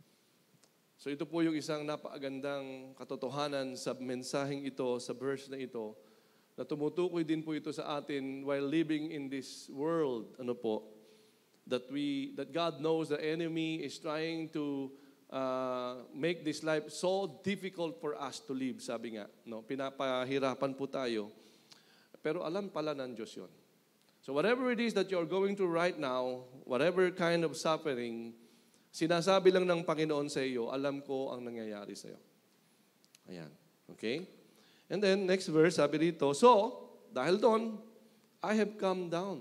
So ito po yung isang napakagandang katotohanan sa mensaheng ito, sa verse na ito, na tumutukoy din po ito sa atin while living in this world. Ano po? That God knows the enemy is trying to make this life so difficult for us to live, sabi nga. No? Pinapahirapan po tayo. Pero alam pala ng Diyos yun. So whatever it is that you're going through right now, whatever kind of suffering, sinasabi lang ng Panginoon sa iyo, alam ko ang nangyayari sa iyo. Ayan. Okay? And then, next verse, sabi dito, so, dahil doon, I have come down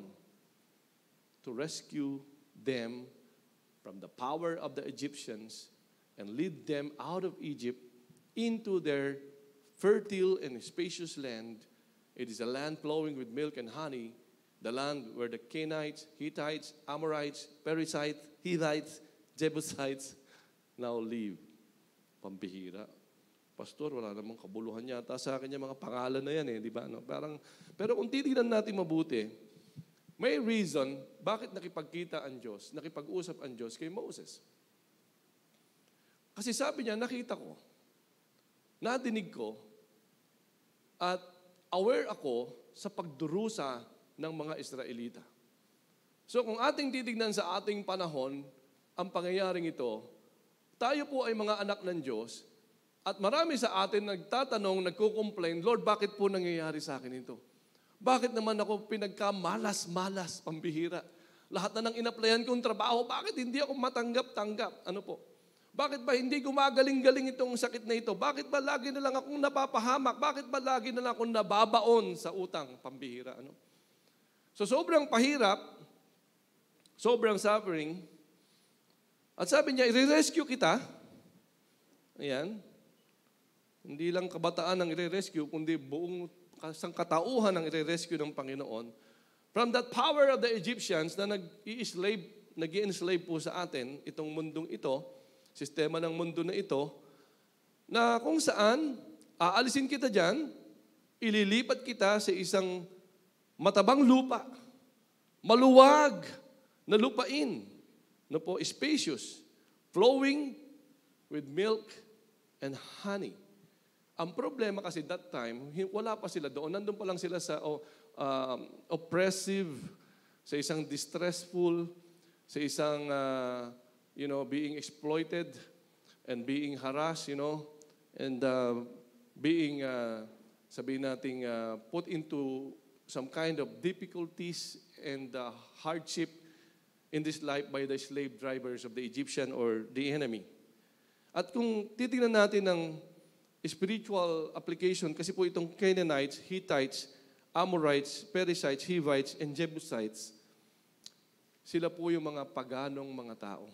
to rescue them from the power of the Egyptians and lead them out of Egypt into their fertile and spacious land. It is a land flowing with milk and honey, the land where the Canaanites, Hittites, Amorites, Perizzites, Hittites, Jebusites now live. Pambihira. Pastor, wala namang kabuluhan yata sa akin yung mga pangalan na yan di ba? No? Pero kung titignan natin mabuti, may reason bakit nakipagkita ang Diyos, nakipag-usap ang Diyos kay Moses. Kasi sabi niya, nakita ko, nadinig ko, at aware ako sa pagdurusa ng mga Israelita. So kung ating titignan sa ating panahon, ang pangyayaring ito, tayo po ay mga anak ng Diyos, at marami sa atin nagtatanong, nagko-complain, Lord, bakit po nangyayari sa akin ito? Bakit naman ako pinagka-malas-malas, pambihira? Lahat na nang inaplayan kong trabaho, bakit hindi ako matanggap-tanggap? Ano po? Bakit ba hindi gumagaling-galing itong sakit na ito? Bakit ba lagi na lang akong napapahamak? Bakit ba lagi na lang akong nababaon sa utang? Pambihira, ano? So sobrang pahirap, sobrang suffering, at sabi niya, i-rescue kita. Ayan. Hindi lang kabataan ang i-rescue, kundi buong sangkatauhan ang i-rescue ng Panginoon. From that power of the Egyptians na nag-i-enslave po sa atin, itong mundong ito, sistema ng mundo na ito, na kung saan, aalisin kita dyan, ililipat kita sa isang matabang lupa, maluwag na lupain, na po, spacious, flowing with milk and honey. Ang problema kasi that time, wala pa sila doon. Nandun pa lang sila sa oppressive, sa isang distressful, sa isang, being exploited and being harassed, and being, sabihin natin, put into some kind of difficulties and hardship in this life by the slave drivers of the Egyptian or the enemy. At kung titingnan natin ng spiritual application, kasi po itong Canaanites, Hittites, Amorites, Perizzites, Hivites, and Jebusites, sila po yung mga paganong mga tao.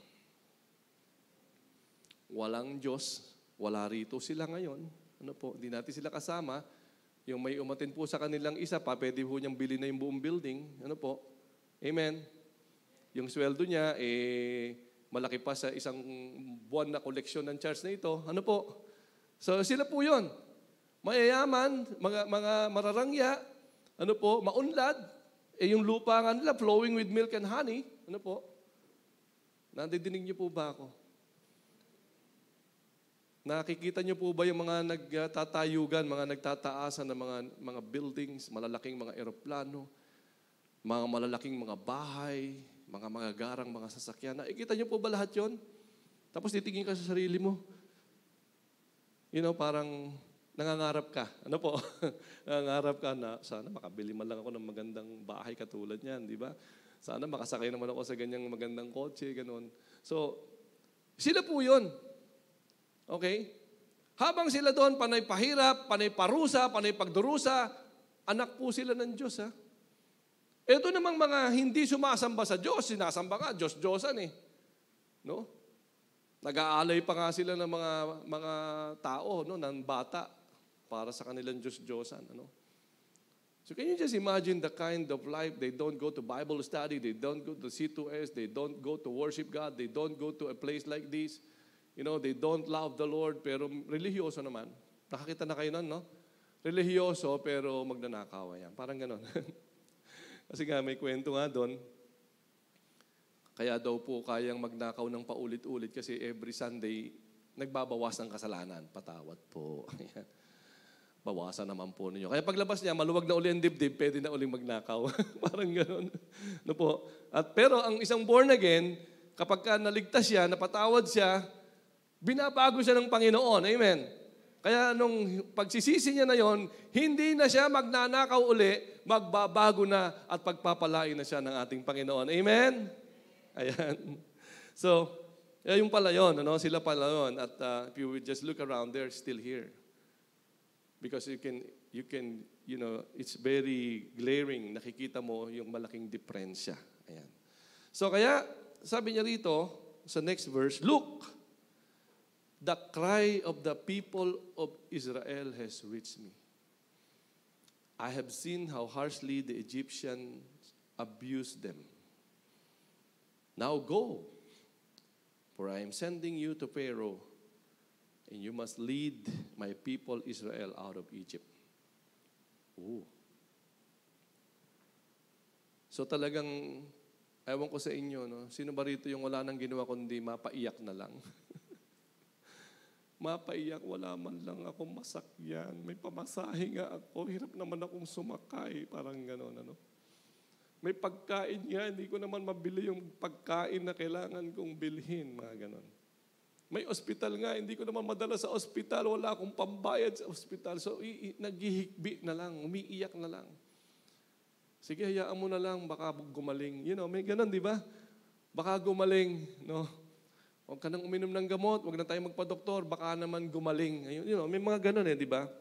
Walang Diyos, wala rito sila ngayon. Ano po, hindi natin sila kasama. Yung may umatin po sa kanilang isa pa, pwede po niyang bilhin na yung buong building. Ano po? Amen. Yung sweldo niya, malaki pa sa isang buwan na koleksyon ng church na ito. Ano po? So sila po yun. Mayayaman, mga mararangya, ano po, maunlad, yung lupa nga nila, flowing with milk and honey. Ano po? Nandidinig niyo po ba ako? Nakikita niyo po ba yung mga nagtatayugan, mga nagtataasan ng mga buildings, malalaking mga eroplano, mga malalaking mga bahay, mga magagarang mga sasakyan? Nakikita niyo po ba lahat yon? Tapos titingin ka sa sarili mo, parang nangangarap ka. Ano po? Nangangarap ka na, sana makabili man lang ako ng magandang bahay katulad niyan, di ba? Sana makasakay naman ako sa ganyang magandang kotse, gano'n. So, sila po yun. Okay? Habang sila doon, panay pahirap, panay parusa, panay pagdurusa, anak po sila ng Diyos, ha? Ito namang mga hindi sumasamba sa Diyos, sinasamba ka, Diyos-Diyosan eh. No? Nag-aalay pa nga sila ng mga tao, no, ng bata para sa kanilang Diyos-Diyosan, ano? So can you just imagine the kind of life, they don't go to Bible study, they don't go to C2S, they don't go to worship God, they don't go to a place like this. They don't love the Lord, pero religyoso naman. Nakakita na kayo nun, no? Religyoso, pero magnanakaw. Yan. Parang ganon. Kasi nga, may kwento nga doon. Kaya daw po kayang magnakaw ng paulit-ulit kasi every Sunday, nagbabawas ng kasalanan. Patawad po. Bawasan naman po ninyo. Kaya paglabas niya, maluwag na uli ang dibdib, pwede na uling magnakaw. Parang ganon. No po? Pero ang isang born again, kapag ka naligtas siya, napatawad siya, binabago siya ng Panginoon. Amen? Kaya nung pagsisisi niya na yon, hindi na siya magnanakaw uli, magbabago na at pagpapalain na siya ng ating Panginoon. Amen? Ayan. So, yung pala yun. Sila pala yun. At if you would just look around, they're still here. Because you can, it's very glaring. Nakikita mo yung malaking diferensya. Ayan. So, kaya, sabi niya rito, sa next verse, look, the cry of the people of Israel has reached me. I have seen how harshly the Egyptians abused them. Now go, for I am sending you to Pharaoh, and you must lead my people Israel out of Egypt. Ooh. So talagang, ewan ko sa inyo, no? Sino ba rito yung wala nang ginawa kundi mapaiyak na lang? Mapaiyak, wala man lang akong masakyan. May pamasahe nga ako. Hirap naman akong sumakay. Parang gano'n, ano. May pagkain nga, hindi ko naman mabili yung pagkain na kailangan kong bilhin. Mga gano'n. May ospital nga, hindi ko naman madala sa ospital. Wala akong pambayad sa ospital. So, naghihikbi na lang. Umiiyak na lang. Sige, hayaan mo na lang. Baka gumaling. May gano'n, di ba? Baka gumaling, no? Huwag ka nang uminom ng gamot, huwag na tayo magpa-doktor, baka naman gumaling. May mga ganun di ba?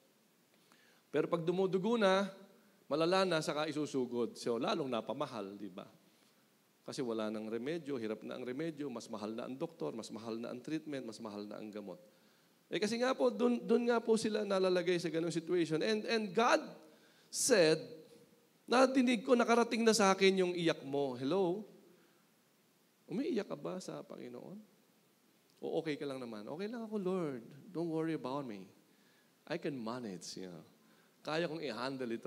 Pero pag dumudugo na, malala na, saka isusugod. So, lalong napamahal, di ba? Kasi wala nang remedyo, hirap na ang remedyo, mas mahal na ang doktor, mas mahal na ang treatment, mas mahal na ang gamot. Kasi nga po, dun nga po sila nalalagay sa ganung situation. And God said, nadinig ko, nakarating na sa akin yung iyak mo. Hello? Umiiyak ka ba sa Panginoon? O okay ka lang naman? Okay lang ako, Lord. Don't worry about me. I can manage, Kaya kong i-handle ito.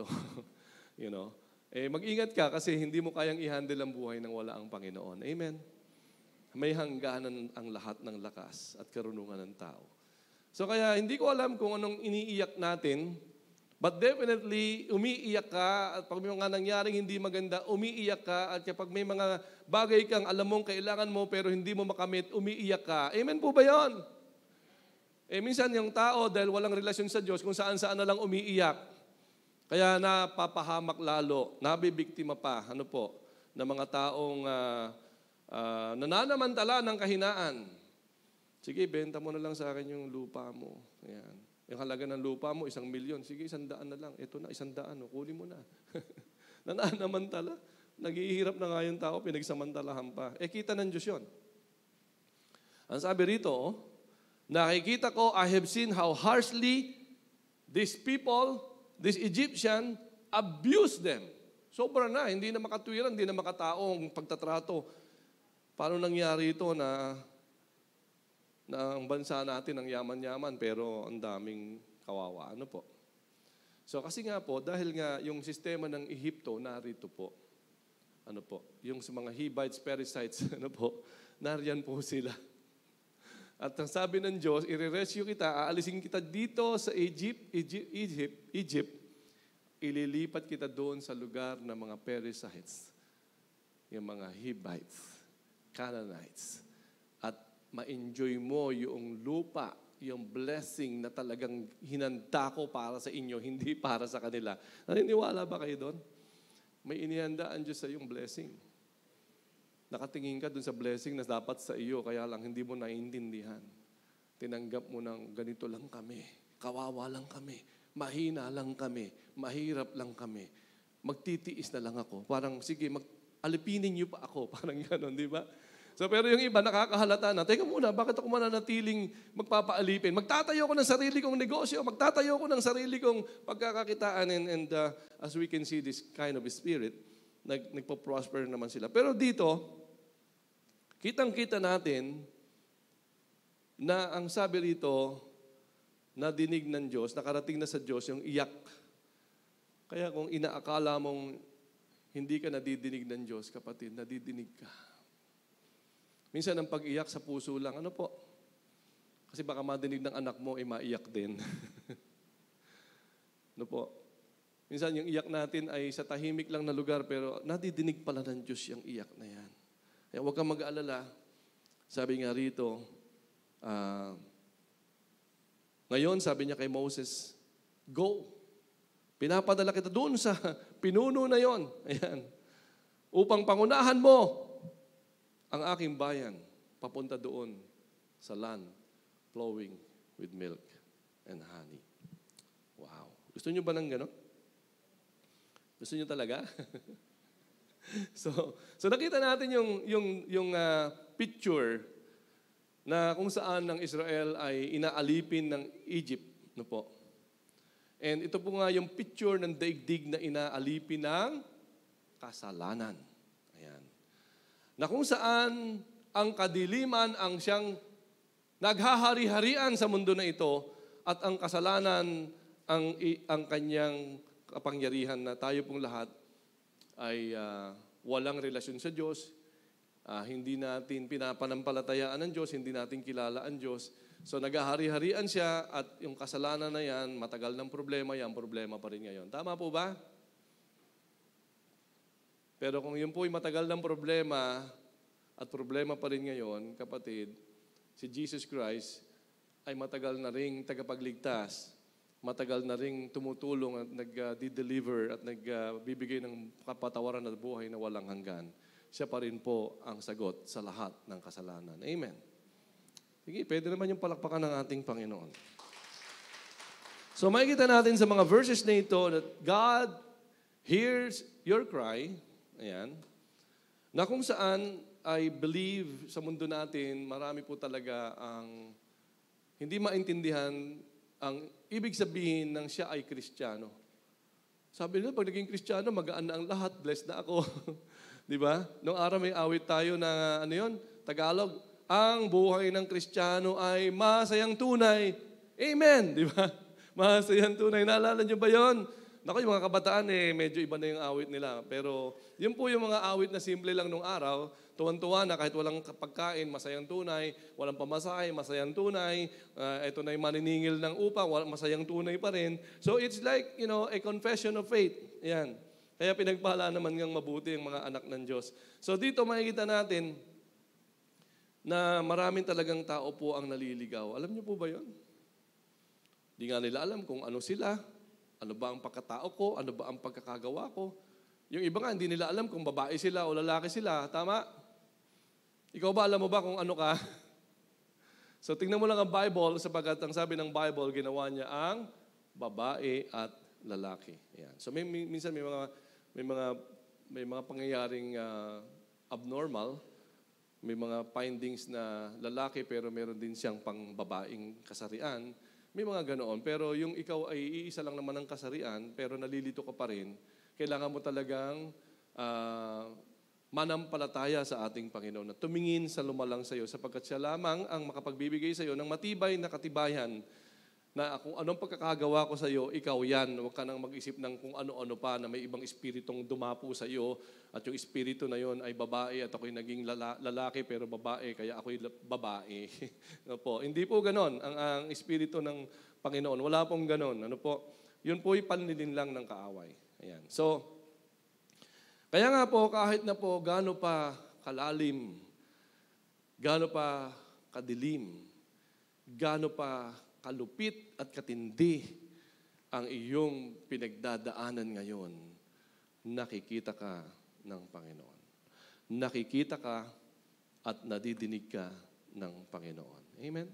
Mag-ingat ka kasi hindi mo kayang i-handle ang buhay nang wala ang Panginoon. Amen? May hangganan ang lahat ng lakas at karunungan ng tao. So kaya hindi ko alam kung anong iniiyak natin, but definitely umiiyak ka at pag may mga nangyaring hindi maganda, umiiyak ka at kapag may mga bagay kang alam mong kailangan mo pero hindi mo makamit, umiiyak ka. Amen po ba yun? Minsan yung tao dahil walang relasyon sa Diyos kung saan-saan na lang umiiyak. Kaya napapahamak lalo, nabibiktima pa, ng mga taong nananamantala ng kahinaan. Sige, benta mo na lang sa akin yung lupa mo. Ayan. Yung halaga ng lupa mo, 1,000,000. Sige, 100 na lang. Ito na, 100. Kunin mo na. Nananamantala. Naghihirap na nga yung tao, pinagsamantalahan pa. Kita ng Diyos yun. Ang sabi rito, nakikita ko, I have seen how harshly these people, this Egyptian, abuse them. Sobra na, hindi na makatwiran, hindi na makataong pagtatrato. Paano nangyari ito na ang bansa natin ang yaman-yaman pero ang daming kawawa? So kasi nga po, dahil nga yung sistema ng Ehipto narito po. Yung sa mga Hivites, Perizzites, nariyan po sila. At ang sabi ng Diyos, i-rescue kita, aalisin kita dito sa Egypt, ililipat kita doon sa lugar ng mga Perizzites, yung mga Hivites, Canaanites, at ma-enjoy mo yung lupa yung blessing na talagang hinanda ko para sa inyo, hindi para sa kanila. Naniniwala ba kayo doon? May inihanda ang Diyos sa iyong blessing. Nakatingin ka doon sa blessing na dapat sa iyo, kaya lang hindi mo naiintindihan. Tinanggap mo ng ganito lang kami, kawawa lang kami, mahina lang kami, mahirap lang kami. Magtitiis na lang ako. Parang, sige, alipinin niyo pa ako. Parang gano'n, di ba? So, pero yung iba, nakakahalata na, teka muna, bakit ako mananatiling magpapaalipin? Magtatayo ko ng sarili kong negosyo, magtatayo ko ng sarili kong pagkakakitaan, and as we can see this kind of spirit, nagpo-prosper naman sila. Pero dito, kitang-kita natin na ang sabi rito, na dinig ng Diyos, nakarating na sa Diyos yung iyak. Kaya kung inaakala mong hindi ka nadidinig ng Diyos, kapatid, nadidinig ka. Minsan ang pag-iyak sa puso lang, ano po? Kasi baka madinig ng anak mo, maiyak din. Ano po? Minsan yung iyak natin ay sa tahimik lang na lugar, pero nadidinig pala ng Diyos yung iyak na yan. Kaya huwag kang mag-aalala. Sabi nga rito, ngayon, sabi niya kay Moses, go. Pinapadala kita doon sa pinuno na yon. Ayan. Upang pangunahan mo ang aking bayan papunta doon sa land flowing with milk and honey. Wow. Gusto niyo ba ng gano'n? Gusto niyo talaga? So nakita natin yung picture na kung saan ng Israel ay inaalipin ng Egypt, no po. And ito po nga yung picture ng daigdig na inaalipin ng kasalanan. Ayan. Na kung saan ang kadiliman ang siyang naghahari-harian sa mundo na ito at ang kasalanan ang kanyang kapangyarihan na tayo pong lahat ay walang relasyon sa Diyos, hindi natin pinapanampalatayaan ng Diyos, hindi natin kilala ang Diyos. So naghahari-harian siya at yung kasalanan na yan, matagal ng problema, yan problema pa rin ngayon. Tama po ba? Pero kung yun po ay matagal ng problema at problema pa rin ngayon, kapatid, si Jesus Christ ay matagal na ring tagapagligtas, matagal na ring tumutulong at nag-deliver at nagbibigay ng kapatawaran at buhay na walang hanggan. Siya pa rin po ang sagot sa lahat ng kasalanan. Amen. Sige, pwede naman yung palakpakan ng ating Panginoon. So makikita natin sa mga verses na ito that God hears your cry, ayan, na kung saan I believe sa mundo natin, marami po talaga ang hindi maintindihan ang ibig sabihin ng siya ay Kristiyano. Sabi nila, pag naging Kristiyano, magaan na ang lahat, blessed na ako. Di ba? Noong araw may awit tayo na, Tagalog, ang buhay ng Kristiyano ay masayang tunay. Amen! Di ba? Masayang tunay. Naalala niyo ba yon? Naku, yung mga kabataan, medyo iba na yung awit nila. Pero yun po yung mga awit na simple lang nung araw. Tuwan-tuwa na kahit walang pagkain, masayang tunay. Walang pamasahe, masayang tunay. Ito na yung maniningil ng upa, masayang tunay pa rin. So it's like, a confession of faith. Yan. Kaya pinagpala naman ngang mabuti ang mga anak ng Diyos. So dito makikita natin na maraming talagang tao po ang naliligaw. Alam niyo po ba yun? Di nga nila alam kung ano sila, ano ba ang pagkatao ko, ano ba ang pagkakagawa ko. Yung iba nga, hindi nila alam kung babae sila o lalaki sila. Tama? Ikaw ba, alam mo ba kung ano ka? So tingnan mo lang ang Bible, sapagkat ang sabi ng Bible, ginawa niya ang babae at lalaki. Ayan. So minsan may mga pangyayaring abnormal. May mga findings na lalaki pero meron din siyang pangbabaing kasarian. May mga ganoon. Pero yung ikaw ay iisa lang naman ng kasarian pero nalilito ka pa rin, kailangan mo talagang manampalataya sa ating Panginoon na tumingin sa lumalang sa iyo sapagkat siya lamang ang makapagbibigay sa iyo ng matibay na katibayan na kung anong pagkakagawa ko sa iyo, ikaw yan. Huwag ka nang mag-isip ng kung ano-ano pa na may ibang espiritong dumapo sa iyo at yung espiritu na yon ay babae at ako'y naging lalaki pero babae, kaya ako'y babae. Ano po? Hindi po ganon ang espiritu ng Panginoon. Wala pong ganon. Ano po? Yun po'y panlilin lang ng kaaway. Ayan. So, kaya nga po, kahit na po gaano pa kalalim, gaano pa kadilim, gaano pa kalupit at katindi ang iyong pinagdadaanan ngayon, nakikita ka ng Panginoon. Nakikita ka at nadidinig ka ng Panginoon. Amen?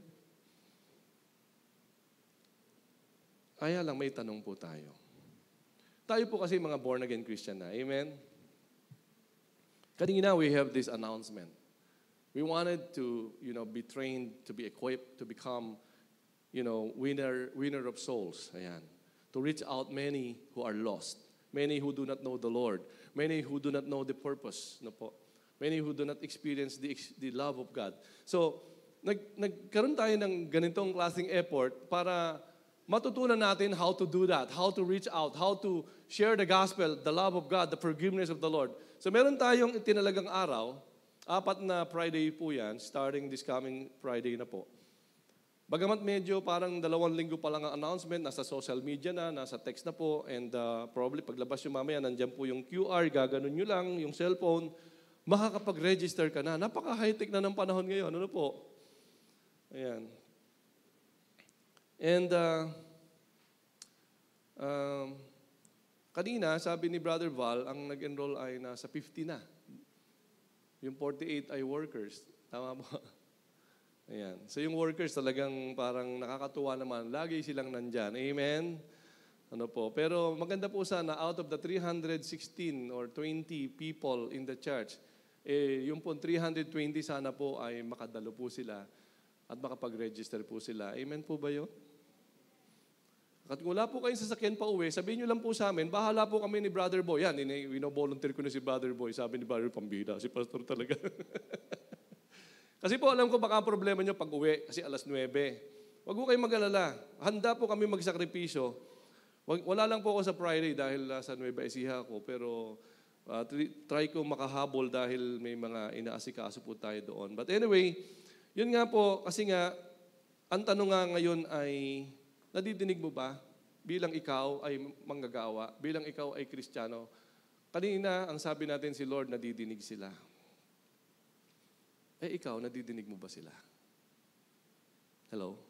Kaya lang may tanong po tayo. Tayo po kasi mga born-again Christian na. Amen? Kanina we have this announcement. We wanted to, be trained, to be equipped, to become, winner of souls. Ayan. To reach out many who are lost. Many who do not know the Lord. Many who do not know the purpose. No po? Many who do not experience the love of God. So, nagkaroon tayo ng ganitong klaseng effort para matutunan natin how to do that, how to reach out, how to share the gospel, the love of God, the forgiveness of the Lord. So meron tayong itinalagang araw, 4 na Friday po yan, starting this coming Friday na po. Bagamat medyo parang 2 linggo pa lang ang announcement, nasa social media na, nasa text na po, and probably paglabas yung mamaya, nandyan po yung QR, gaganon nyo lang, yung cellphone, makakapag-register ka na. Napaka-high-tech na ng panahon ngayon. Ano po? Ayan. And kanina, sabi ni Brother Val, ang nag-enroll ay nasa 50 na. Yung 48 ay workers. Tama po? Ayan. So yung workers talagang parang nakakatuwa naman. Lagi silang nandyan. Amen? Ano po? Pero maganda po sana, out of the 316 or 20 people in the church, yung po 320 sana po ay makadalo po sila at makapag-register po sila. Amen po ba yun? At kung wala po kayong sasakyan pa uwi, sabihin nyo lang po sa amin, bahala po kami ni Brother Boy. Yan, volunteer ko na si Brother Boy. Sabi ni Brother, pambida, si Pastor talaga. Kasi po alam ko baka ang problema nyo pag uwi, kasi 9:00. Huwag po kayong mag-alala. Handa po kami magsakripisyo. Wala lang po ako sa Friday dahil sa Nueva Ecija ako, pero try ko makahabol dahil may mga inaasikaso po tayo doon. But anyway, yun nga po, kasi nga, ang tanong nga ngayon ay, nadidinig mo ba bilang ikaw ay manggagawa, bilang ikaw ay Kristiyano? Kanina, ang sabi natin si Lord, nadidinig sila. Ikaw, nadidinig mo ba sila? Hello?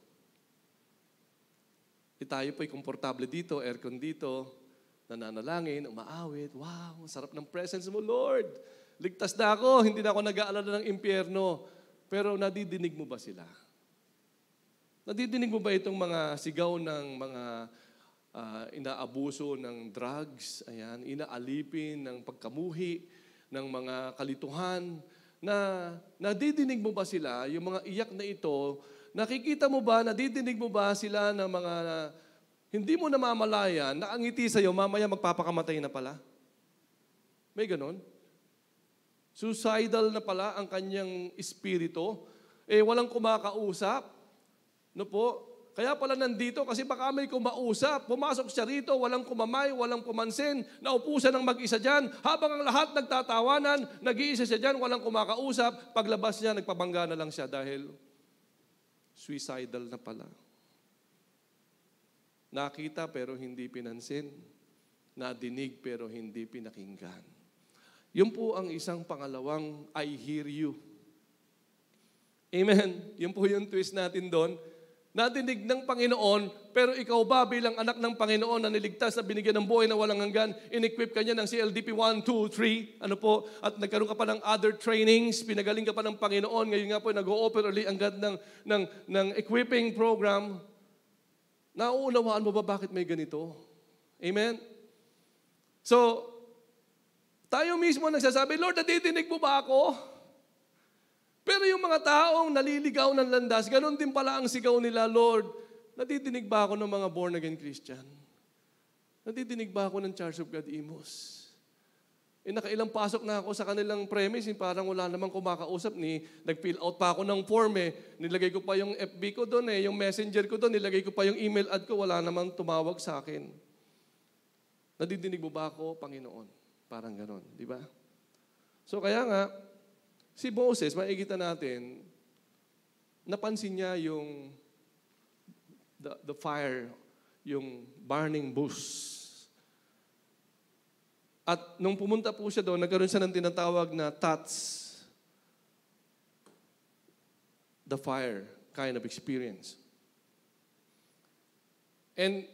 Tayo po'y komportable dito, aircon dito, nananalangin, umaawit. Wow, sarap ng presence mo, Lord. Ligtas na ako, hindi na ako nag-aalala ng impyerno. Pero nadidinig mo ba sila? Nadidinig mo ba itong mga sigaw ng mga inaabuso ng drugs, ayan, inaalipin ng pagkamuhi, ng mga kalituhan, na nadidinig mo ba sila, yung mga iyak na ito, nakikita mo ba, nadidinig mo ba sila ng mga hindi mo namamalayan, nakangiti sa'yo, mamaya magpapakamatay na pala? May ganon? Suicidal na pala ang kanyang espiritu. Walang kumakausap. No po? Kaya pala nandito kasi baka may kumausap. Pumasok siya rito, walang kumamay, walang pumansin. Naupo siya ng mag-isa dyan. Habang ang lahat nagtatawanan, nag-iisa siya dyan, walang kumakausap. Paglabas niya, nagpabangga na lang siya dahil suicidal na pala. Nakita pero hindi pinansin. Nadinig pero hindi pinakinggan. Yun po ang isang pangalawang I hear you. Amen. Yun po yung twist natin doon. Nadinig ng Panginoon, pero ikaw ba bilang anak ng Panginoon na niligtas, na binigyan ng buhay na walang hanggan, in-equip ka niya ng CLDP 1, 2, 3, at nagkaroon ka pa ng other trainings, pinagaling ka pa ng Panginoon, ngayon nga po nag-o-offer ulit ang God ng equipping program. Nauunawaan mo ba bakit may ganito? Amen? So, tayo mismo nagsasabi, Lord, nadidinig mo ba ako? Pero yung mga taong naliligaw ng landas, ganun din pala ang sigaw nila, Lord, nadidinig ba ako ng mga born-again Christian? Nadidinig ba ako ng Church of God, Imus? Nakailang pasok na ako sa kanilang premise, parang wala namang kumakausap nag-fill out pa ako ng form nilagay ko pa yung FB ko doon yung messenger ko doon, nilagay ko pa yung email ad ko, wala namang tumawag sa akin. Nadidinig mo ba ako, Panginoon? Parang ganun, di ba? So kaya nga, si Moses, makikita natin, napansin niya yung the fire, yung burning bush. At nung pumunta po siya doon, nagkaroon siya ng tinatawag na touch the fire. kind of experience. And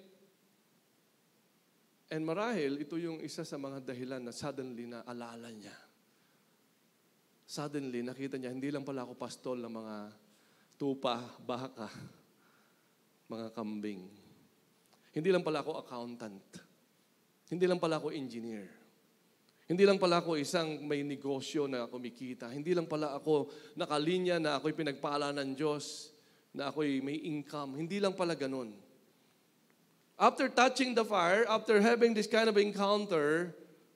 marahil, ito yung isa sa mga dahilan na suddenly na alala niya. Suddenly, nakita niya, hindi lang pala ako pastol ng mga tupa, baka, mga kambing. Hindi lang pala ako accountant. Hindi lang pala ako engineer. Hindi lang pala ako isang may negosyo na kumikita. Hindi lang pala ako nakalinya na ako'y pinagpala ng Diyos, na ako'y may income. Hindi lang pala ganun. After touching the fire, after having this kind of encounter,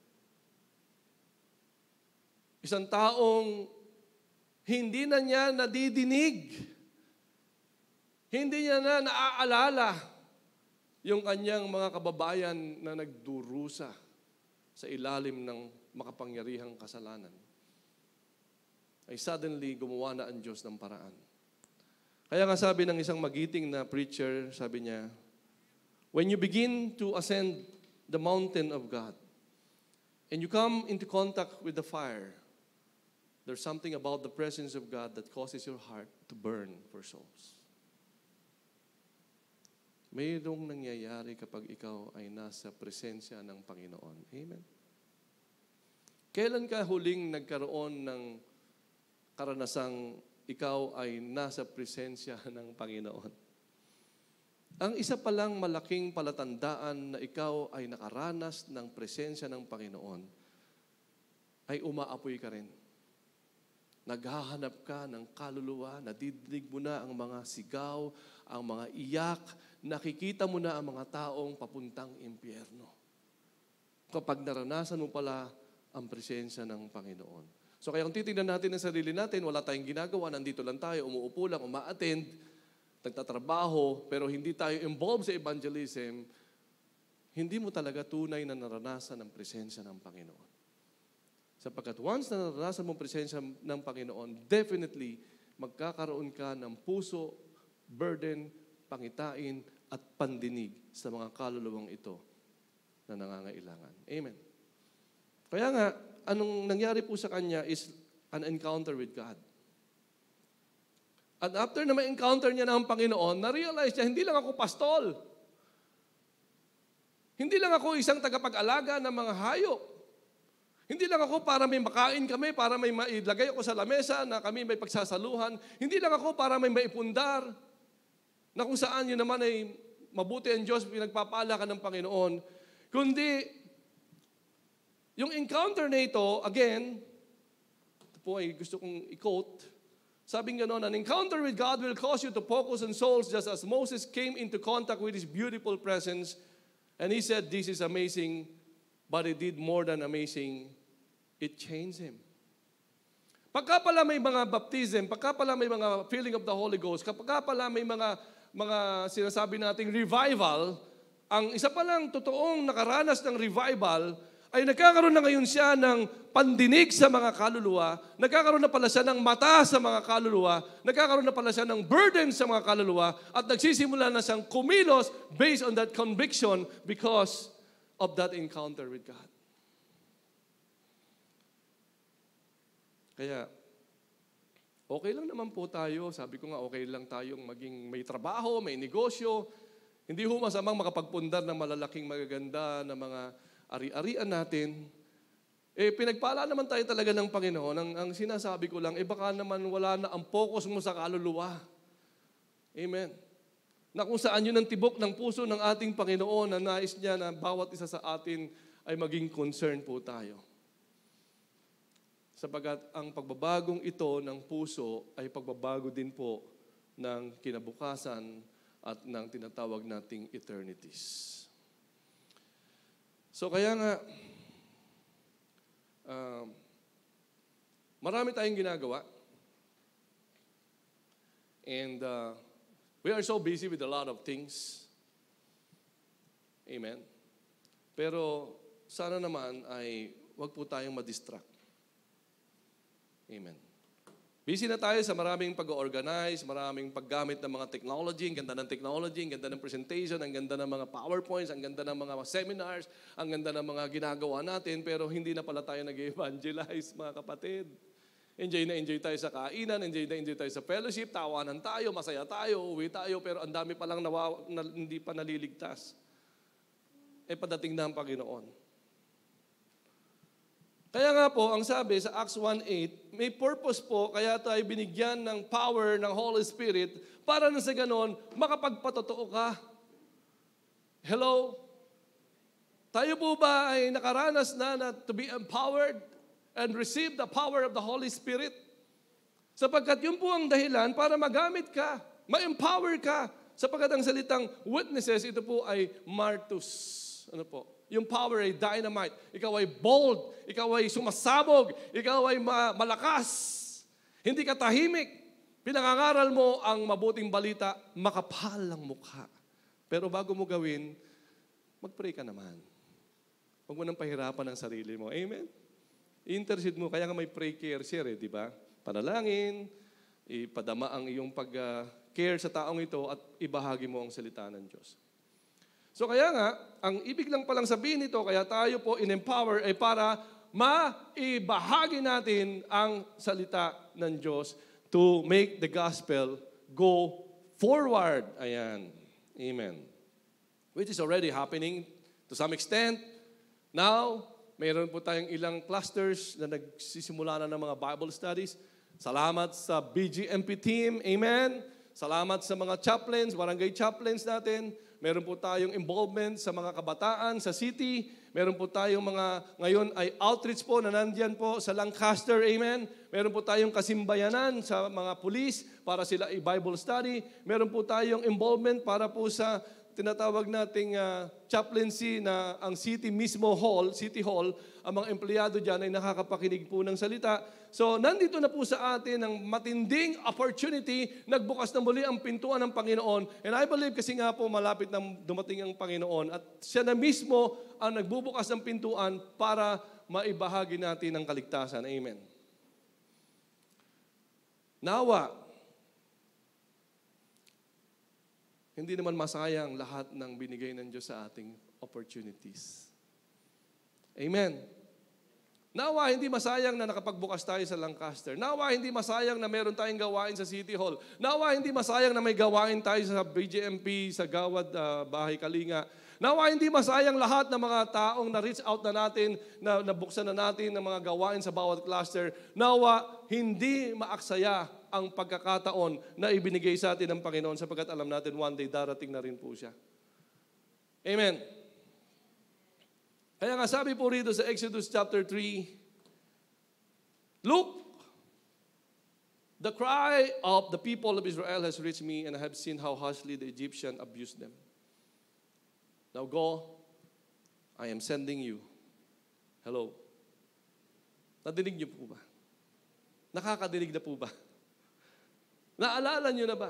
isang taong hindi na niya nadidinig, hindi niya na naaalala yung kanyang mga kababayan na nagdurusa sa ilalim ng makapangyarihang kasalanan, ay suddenly gumawa na ang Diyos ng paraan. Kaya nga sabi ng isang magiting na preacher, sabi niya, when you begin to ascend the mountain of God, and you come into contact with the fire, there's something about the presence of God that causes your heart to burn for souls. Mayroong nangyayari kapag ikaw ay nasa presensya ng Panginoon. Amen. Kailan ka huling nagkaroon ng karanasang ikaw ay nasa presensya ng Panginoon? Ang isa palang malaking palatandaan na ikaw ay nakaranas ng presensya ng Panginoon ay umaapoy ka rin. Naghahanap ka ng kaluluwa, nadidinig mo na ang mga sigaw, ang mga iyak, nakikita mo na ang mga taong papuntang impyerno. Kapag naranasan mo pala ang presensya ng Panginoon. So kaya kung titignan natin ang sarili natin, wala tayong ginagawa, nandito lang tayo, umuupo lang, uma-attend, nagtatrabaho, pero hindi tayo involved sa evangelism, hindi mo talaga tunay na naranasan ang presensya ng Panginoon. Sapagkat once na naranasan mo presensya ng Panginoon, definitely magkakaroon ka ng puso, burden, pangitain, at pandinig sa mga kaluluwang ito na nangangailangan. Amen. Kaya nga, anong nangyari po sa kanya is an encounter with God. At after na ma-encounter niya ng Panginoon, na-realize niya, hindi lang ako pastol. Hindi lang ako isang tagapag-alaga ng mga hayop. Hindi lang ako para may makain kami, para may mailagay ako sa lamesa na kami may pagsasaluhan. Hindi lang ako para may maipundar na kung saan yun naman ay mabuti ang Diyos, pinagpapala ka ng Panginoon. Kundi, yung encounter na ito, again, ito po ay gusto kong i-quote, sabing gano'n, an encounter with God will cause you to focus on souls just as Moses came into contact with His beautiful presence and he said, this is amazing, but it did more than amazing. It changed him. Pagka pala may mga baptism, pagka pala may mga filling of the Holy Ghost, kapag pala may mga sinasabi nating revival, ang isa palang totoong nakaranas ng revival ay nagkakaroon na ngayon siya ng pandinig sa mga kaluluwa, nagkakaroon na pala siya ng mata sa mga kaluluwa, nagkakaroon na pala siya ng burden sa mga kaluluwa, at nagsisimula na siyang kumilos based on that conviction because of that encounter with God. Kaya, okay lang naman po tayo. Sabi ko nga, okay lang tayong maging may trabaho, may negosyo. Hindi ho masamang makapagpundar ng malalaking magaganda na mga ari-arian natin. Pinagpala naman tayo talaga ng Panginoon. Ang sinasabi ko lang, baka naman wala na ang focus mo sa kaluluwa. Amen. Na kung saan yun ang tibok ng puso ng ating Panginoon na nais niya na bawat isa sa atin ay maging concern po tayo. Sapagat ang pagbabagong ito ng puso ay pagbabago din po ng kinabukasan at ng tinatawag nating eternities. So kaya nga, marami tayong ginagawa. And we are so busy with a lot of things. Amen. Pero sana naman ay wag po tayong madistract. Amen. Busy na tayo sa maraming pag-organize, maraming paggamit ng mga technology, ang ganda ng technology, ang ganda ng presentation, ang ganda ng mga PowerPoints, ang ganda ng mga seminars, ang ganda ng mga ginagawa natin, pero hindi na pala tayo nag-evangelize, mga kapatid. Enjoy na enjoy tayo sa kainan, enjoy na enjoy tayo sa fellowship, tawanan tayo, masaya tayo, uwi tayo, pero ang dami pa lang hindi pa naliligtas. Padating na ang Panginoon. Kaya nga po, ang sabi sa Acts 1:8, may purpose po, kaya tayo binigyan ng power ng Holy Spirit para na sa ganon, makapagpatotoo ka. Hello? Tayo po ba ay nakaranas na to be empowered and receive the power of the Holy Spirit? Sapagkat yun po ang dahilan para magamit ka, ma-empower ka. Sapagkat ang salitang witnesses, ito po ay martus. Ano po? Yung power ay dynamite. Ikaw ay bold. Ikaw ay sumasabog. Ikaw ay malakas. Hindi ka tahimik. Pinangangaral mo ang mabuting balita, makapal ang mukha. Pero bago mo gawin, mag-pray ka naman. Huwag mo nang pahirapan ang sarili mo. Amen? Intercede mo. Kaya nga may pray care share, di ba? Panalangin, ipadama ang iyong pag-care sa taong ito at ibahagi mo ang salita ng Diyos. So kaya nga, ang ibig lang palang sabihin nito, kaya tayo po in-empower ay para maibahagi natin ang salita ng Diyos to make the gospel go forward. Ayan. Amen. Which is already happening to some extent. Now, mayroon po tayong ilang clusters na nagsisimula na ng mga Bible studies. Salamat sa BGMP team. Amen. Salamat sa mga chaplains, barangay chaplains natin. Meron po tayong involvement sa mga kabataan sa city. Meron po tayong ngayon ay outreach po na nandyan po sa Lancaster. Amen. Meron po tayong kasimbayanan sa mga pulis para sila i-Bible study. Meron po tayong involvement para po sa tinatawag nating chaplaincy na ang city hall, ang mga empleyado dyan ay nakakapakinig po ng salita. So, nandito na po sa atin ang matinding opportunity, nagbukas na muli ang pintuan ng Panginoon. And I believe kasi nga po malapit na dumating ang Panginoon at siya na mismo ang nagbubukas ng pintuan para maibahagi natin ang kaligtasan. Amen. Nawa, hindi naman masayang lahat ng binigay ng Diyos sa ating opportunities. Amen. Nawa, hindi masayang na nakapagbukas tayo sa Lancaster. Nawa, hindi masayang na meron tayong gawain sa City Hall. Nawa, hindi masayang na may gawain tayo sa BGMP, sa Gawad, Bahay Kalinga. Nawa, hindi masayang lahat ng mga taong na-reach out na natin, na nabuksan na natin ng mga gawain sa bawat cluster. Nawa, hindi maaksaya ang pagkakataon na ibinigay sa atin ng Panginoon sapagkat alam natin one day darating na rin po siya. Amen. Kaya nga sabi po rito sa Exodus chapter 3, Look, the cry of the people of Israel has reached me and I have seen how harshly the Egyptian abused them. Now go, I am sending you. Hello. Nadinig niyo po ba? Nakakadinig na po ba? Naalala niyo na ba?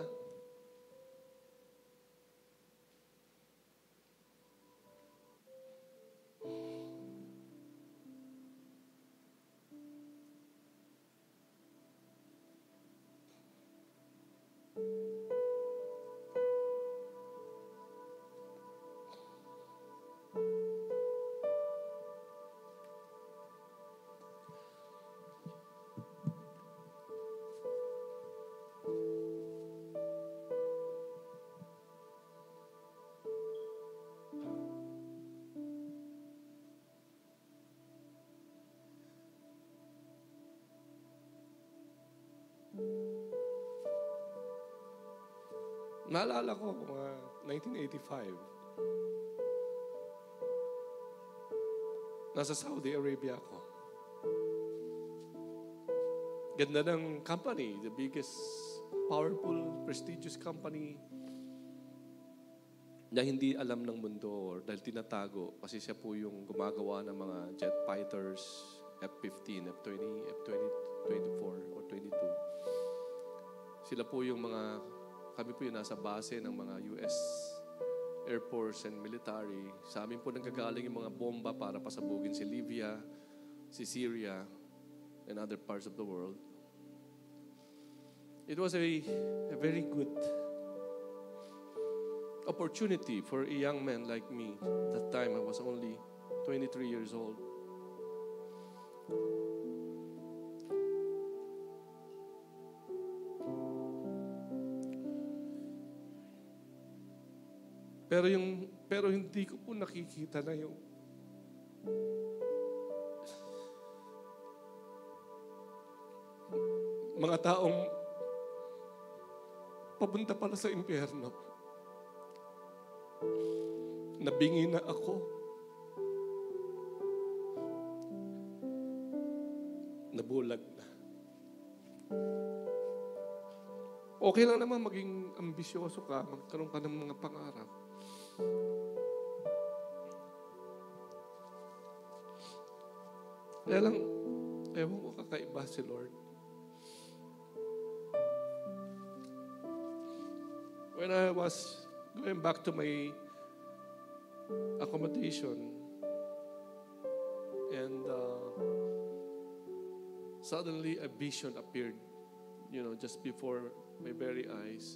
Naalala ko, mga 1985. Nasa Saudi Arabia ako. Ganda ng company, the biggest, powerful, prestigious company na hindi alam ng mundo or dahil tinatago kasi siya po yung gumagawa ng mga jet fighters, F-15, F-20, F-24 or 22. Sila po yung kami po yung nasa base ng mga US Air Force and military. Sa amin po nanggagaling yung mga bomba para pasabugin si Libya, si Syria, and other parts of the world. It was a very good opportunity for a young man like me. That time I was only 23 years old. Pero hindi ko po nakikita na yung mga taong papunta pala sa impyerno. Nabingi na ako. Nabulag na. Okay lang naman maging ambisyoso ka, magkaroon ka ng mga pangarap. Kaya lang, ewan ko kakaiba si Lord. When I was going back to my accommodation, and suddenly a vision appeared, just before my very eyes.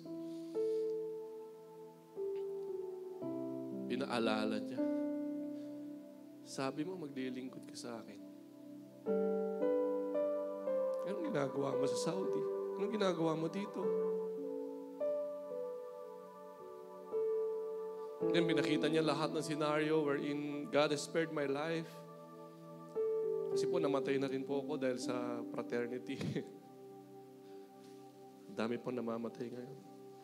Pinaalala niya. Sabi mo, maglilingkod ka sa akin. Anong ginagawa mo sa Saudi? Anong ginagawa mo dito? Then pinakita niya lahat ng scenario wherein God has spared my life. Kasi po namatay na rin po ako dahil sa fraternity. Dami po namamatay ngayon.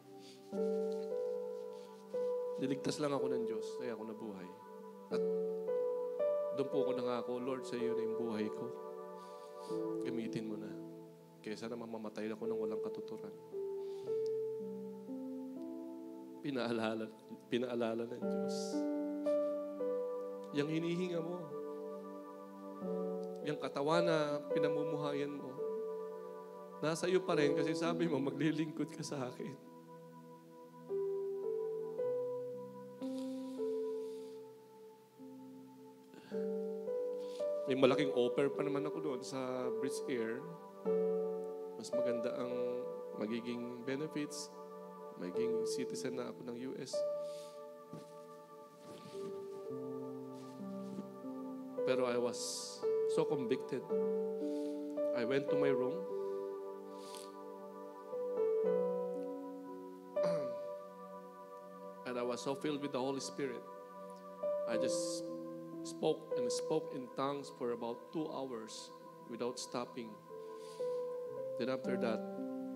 Niligtas lang ako ng Diyos, kaya ako nabuhay. At doon po ako nangako, Lord, sa iyo na yung buhay ko. Gamitin mo na. Kaysa naman mamatay ako ng walang katuturan. Pinaalala ng Diyos. Yang hinihinga mo, yung katawan na pinamumuhayan mo, nasa iyo pa rin kasi sabi mo, maglilingkod ka sa akin. May malaking offer pa naman ako doon sa British Air. Mas maganda ang magiging benefits. Magiging citizen na ako ng US. Pero I was so convicted. I went to my room. And I was so filled with the Holy Spirit. I just spoke in tongues for about 2 hours without stopping. Then after that,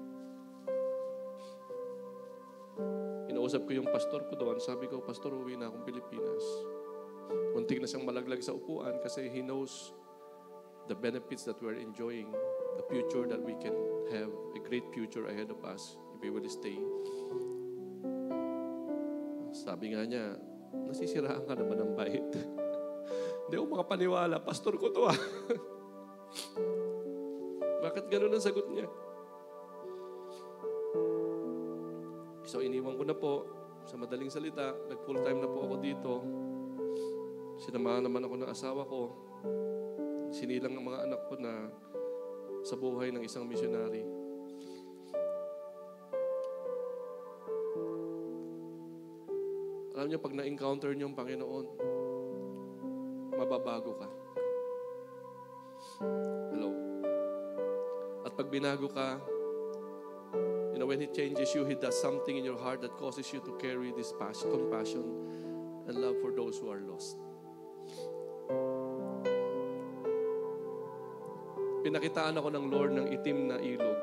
inausap ko yung pastor ko doon. Sabi ko, Pastor, uwi na akong Pilipinas. Muntik na siyang malaglag sa upuan kasi he knows the benefits that we're enjoying, the future that we can have, a great future ahead of us if we will stay. Sabi nga niya, nasisiraan ka naman ng bait. Hindi ako makapaniwala, pastor ko to ah. Bakit ganun ang sagot niya? So iniwan ko na po, sa madaling salita, nag-full time na po ako dito. Sinamahan naman ako ng asawa ko. Sinilang ang mga anak ko na sa buhay ng isang missionary. Alam niyo, pag na-encounter niyo ang Panginoon, mababago ka. Hello? At pag binago ka, when He changes you, He does something in your heart that causes you to carry this compassion and love for those who are lost. Pinakitaan ako ng Lord ng itim na ilog.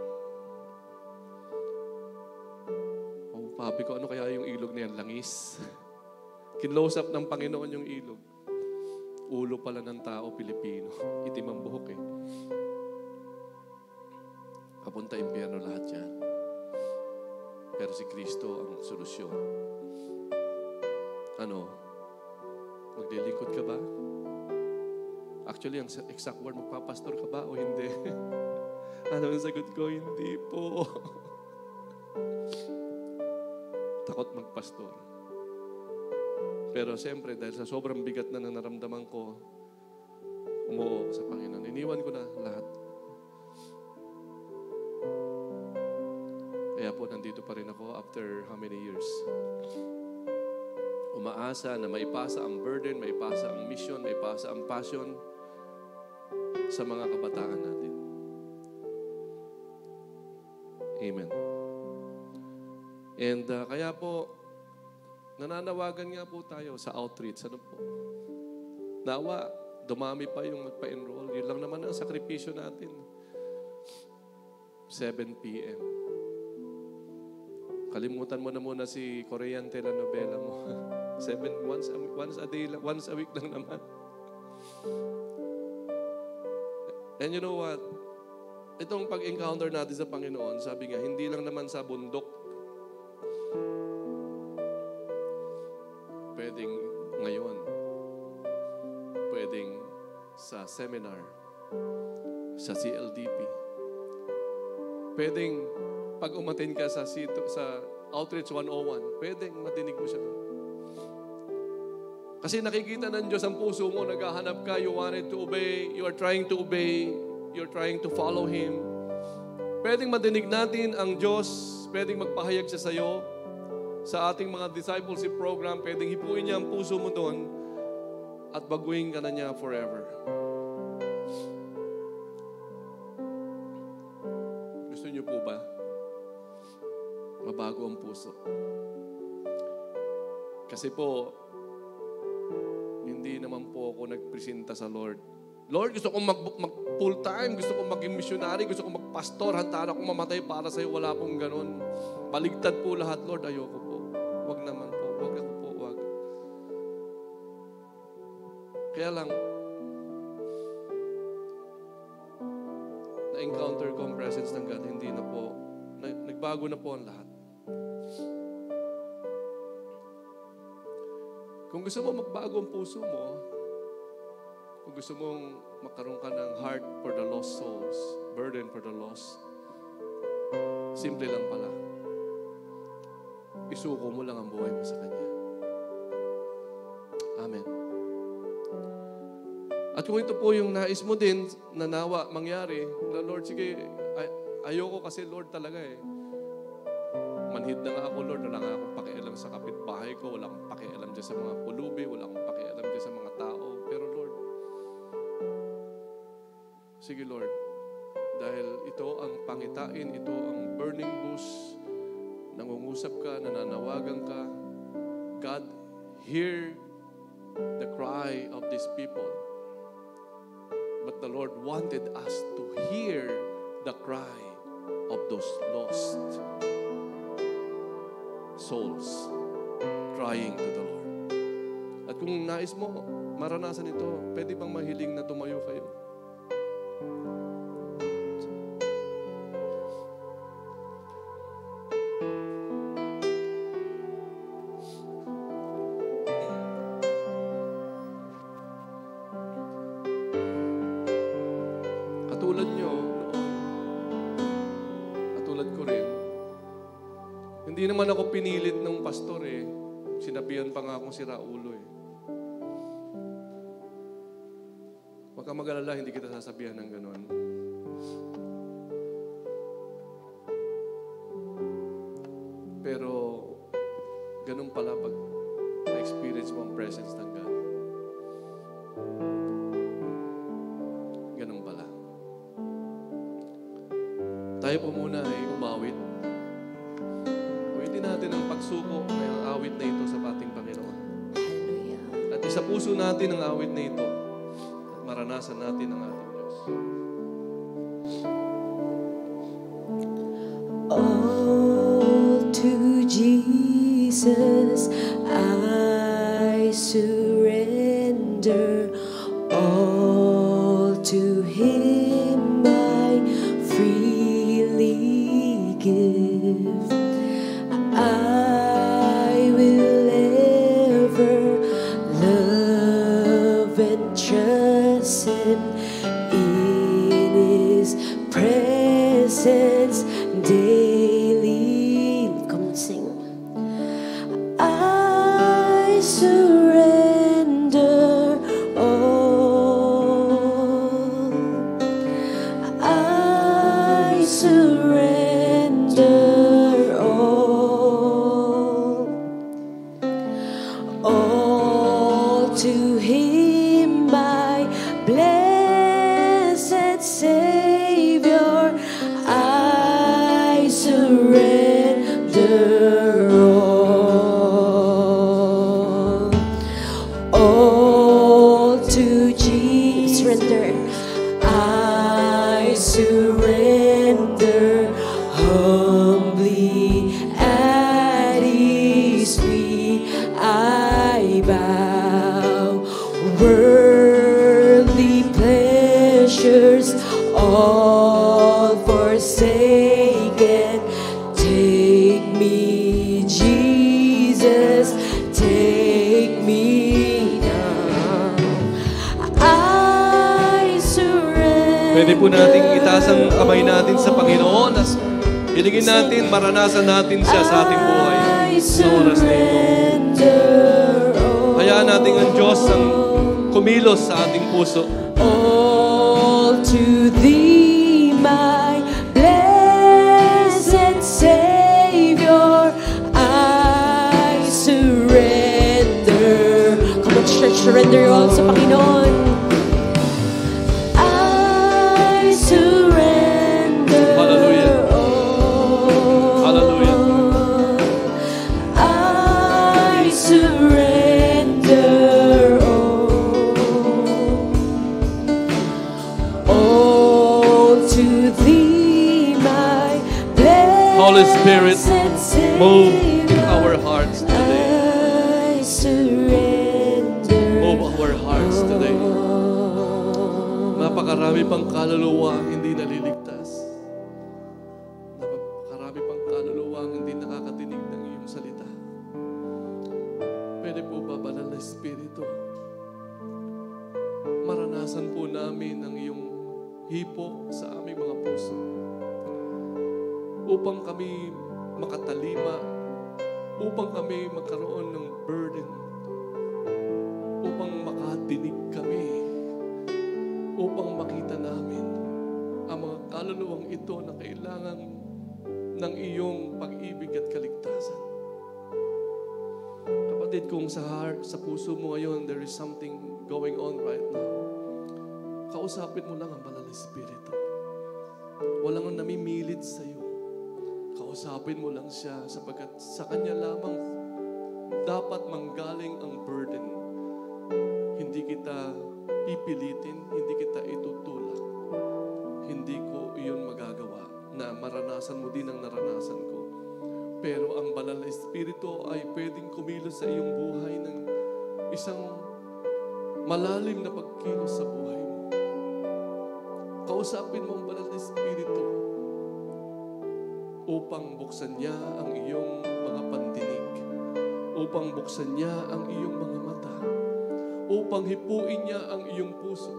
Sabi ko, ano kaya yung ilog na yan? Langis. Kinlose up ng Panginoon yung ilog. Ulo pala ng tao, Pilipino. Itim ang buhok eh. Papunta impyerno lahat yan. Pero si Kristo ang solusyon. Ano? Maglilingkod ka ba? Actually, ang exact word, magpapastor ka ba o hindi? Ano ang sagot ko? Hindi po. Takot magpastor. Pero siyempre, dahil sa sobrang bigat na naramdaman ko, umuo sa Panginoon. Iniwan ko na lahat. Kaya po, nandito pa rin ako after how many years? Umaasa na maipasa ang burden, maipasa ang mission, maipasa ang passion sa mga kabataan natin. Amen. And kaya po, nananawagan nga po tayo sa outreach. Ano po? Nawa, dumami pa yung magpa-enroll. Yun lang naman ang sakripisyo natin. 7 p.m. Kalimutan mo na muna si Korean telenovela mo. 7, once a day, once a week lang naman. And you know what? Itong pag-encounter natin sa Panginoon, sabi nga, hindi lang naman sa bundok. Pwedeng ngayon. Pwedeng sa seminar. Sa CLDP. Pwedeng pag umatin ka sa Outreach 101, pwedeng matinig mo siya doon. Kasi nakikita ng Diyos ang puso mo, naghahanap ka, you wanted to obey, you are trying to obey, you're trying to follow Him. Pwedeng madinig natin ang Diyos, pwedeng magpahayag siya sa'yo sa ating mga discipleship program, pwedeng hipuin niya ang puso mo doon at baguhin ka na niya forever. Gusto niyo po ba mabago ang puso? Kasi po, hindi naman po ako nagpresenta sa Lord. Lord, gusto kong mag-full time, gusto kong maging missionary, gusto kong magpastor, handa akong mamatay para sa'yo. Wala pong ganun. Baligtad po lahat, Lord. Ayoko po. Wag naman po. Wag ako po. Wag. Kaya lang, na-encounter ko ang presence ng God, hindi na po, nagbago na po ang lahat. Kung gusto mo magbago ang puso mo, kung gusto mong magkaroon ka ng heart for the lost souls, burden for the lost, simple lang pala. Isuko mo lang ang buhay mo sa Kanya. Amen. At kung ito po yung nais mo din, na nawa mangyari, na Lord, sige, ayoko kasi Lord talaga eh. Manhid na nga ako, Lord, wala nga akong pakialam sa kapitbahay ko, wala akong pakialam dyan sa mga pulubi, wala akong pakialam dyan sa mga tao. Pero Lord, sige Lord, dahil ito ang pangitain, ito ang burning bush, nangungusap ka, nananawagan ka, God, hear the cry of these people. But the Lord wanted us to hear the cry of those lost souls crying to the Lord. At kung nais mo maranasan ito, pwede bang mahiling na tumayo kayo? Katulad nyo, katulad ko rin, hindi naman ako pinilit ng pastor eh. Sinabihan pa nga akong sira ulo eh. Huwag kang mag-alala, hindi kita sasabihan ng gano'n. Pero, ganun pala pag na-experience mo ang presence ng God. Ganun pala. Tayo po muna ay umawit. Natin ang pagsuko ng awit na ito sa ating Panginoon. At isa puso natin ang awit na ito at maranasan natin ang ating Diyos. All to Jesus I surrender, all to Him I freely give. I will ever love and trust Him in His presence daily. Come sing. I surrender all. I surrender. All to Him, my blessed Savior, I surrender all. surrender. I surrender humbly at His feet. I bow. Worldly pleasures all forsaken. Take me, Jesus, take me now. I surrender. Pwede po nating itaas ang kamay natin sa Panginoon. Hilingin natin, maranasan natin siya sa ating buhay sa oras na ito. Hayaan natin ang Diyos ang kumilos sa ating puso. All to Thee, my blessed Savior, I surrender. Come on, church, surrender all sa Panginoon. I surrender. Hallelujah. Hallelujah. I surrender all to Thee, my blessed Holy Spirit, Savior. move in our hearts today. I surrender. Move our hearts today. Napakarami pang kaluluwa ang hindi naliligtas. Napakarami pang kaluluwa ang hindi nakakatinig ng iyong salita. Pwede po ba, Banal na Espiritu, maranasan po namin ang iyong hipo sa aming mga puso upang kami makatalima, upang kami magkaroon ng burden, upang makadinig kami, upang makita namin ang mga kaluluwang ito na kailangan ng iyong pag-ibig at kaligtasan. Kapatid, kung sa puso mo ngayon, there is something going on right now, kausapin mo lang ang Banal na Espiritu. Walang namimilit sa iyo. Kausapin mo lang siya sapagkat sa Kanya lamang dapat manggaling ang burden. Hindi kita pipilitin, hindi kita itutulak. Hindi ko iyon magagawa na maranasan mo din ang naranasan ko. Pero ang Banal na Espiritu ay pwedeng kumilos sa iyong buhay ng isang malalim na pagkilos sa buhay mo. Kausapin mo ang Banal na Espiritu upang buksan niya ang iyong mga pandinig, upang buksan niya ang iyong mga mata, upang hipuin niya ang iyong puso.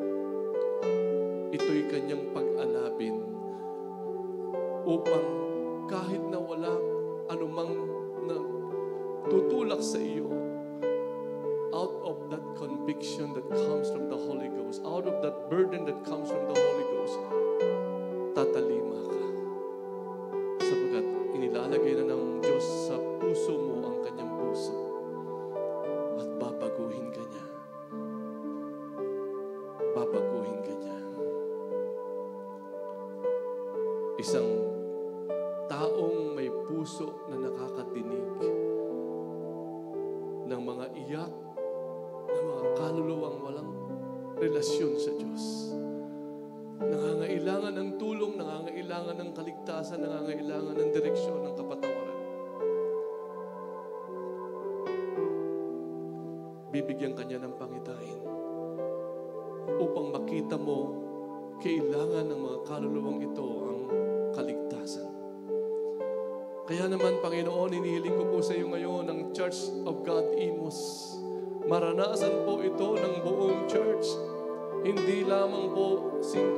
Ito'y kanyang pag-alabin upang kahit na wala anumang na tutulak sa iyo, out of that conviction that comes from the Holy Ghost, out of that burden that comes from the Holy Ghost, tatalima ka. Sapagkat inilalagay na ng Diyos sa puso mo ang kanyang puso at babaguhin ka niya. Babaguhin ka niya. Isang taong may puso na nakakatinig ng mga iyak, ng mga kaluluwang walang relasyon sa Diyos. Nangangailangan ng tulong, nangangailangan ng kaligtasan, nangangailangan ng direksyon, ng kapatawaran. Bibigyan kanya ng pangitain upang makita mo kailangan ng mga kaluluwang ito ang kaligtasan. Kaya naman, Panginoon, inihiling ko po sa iyo ngayon ang Church of God Imus. Maranasan po ito ng buong church. Hindi lamang po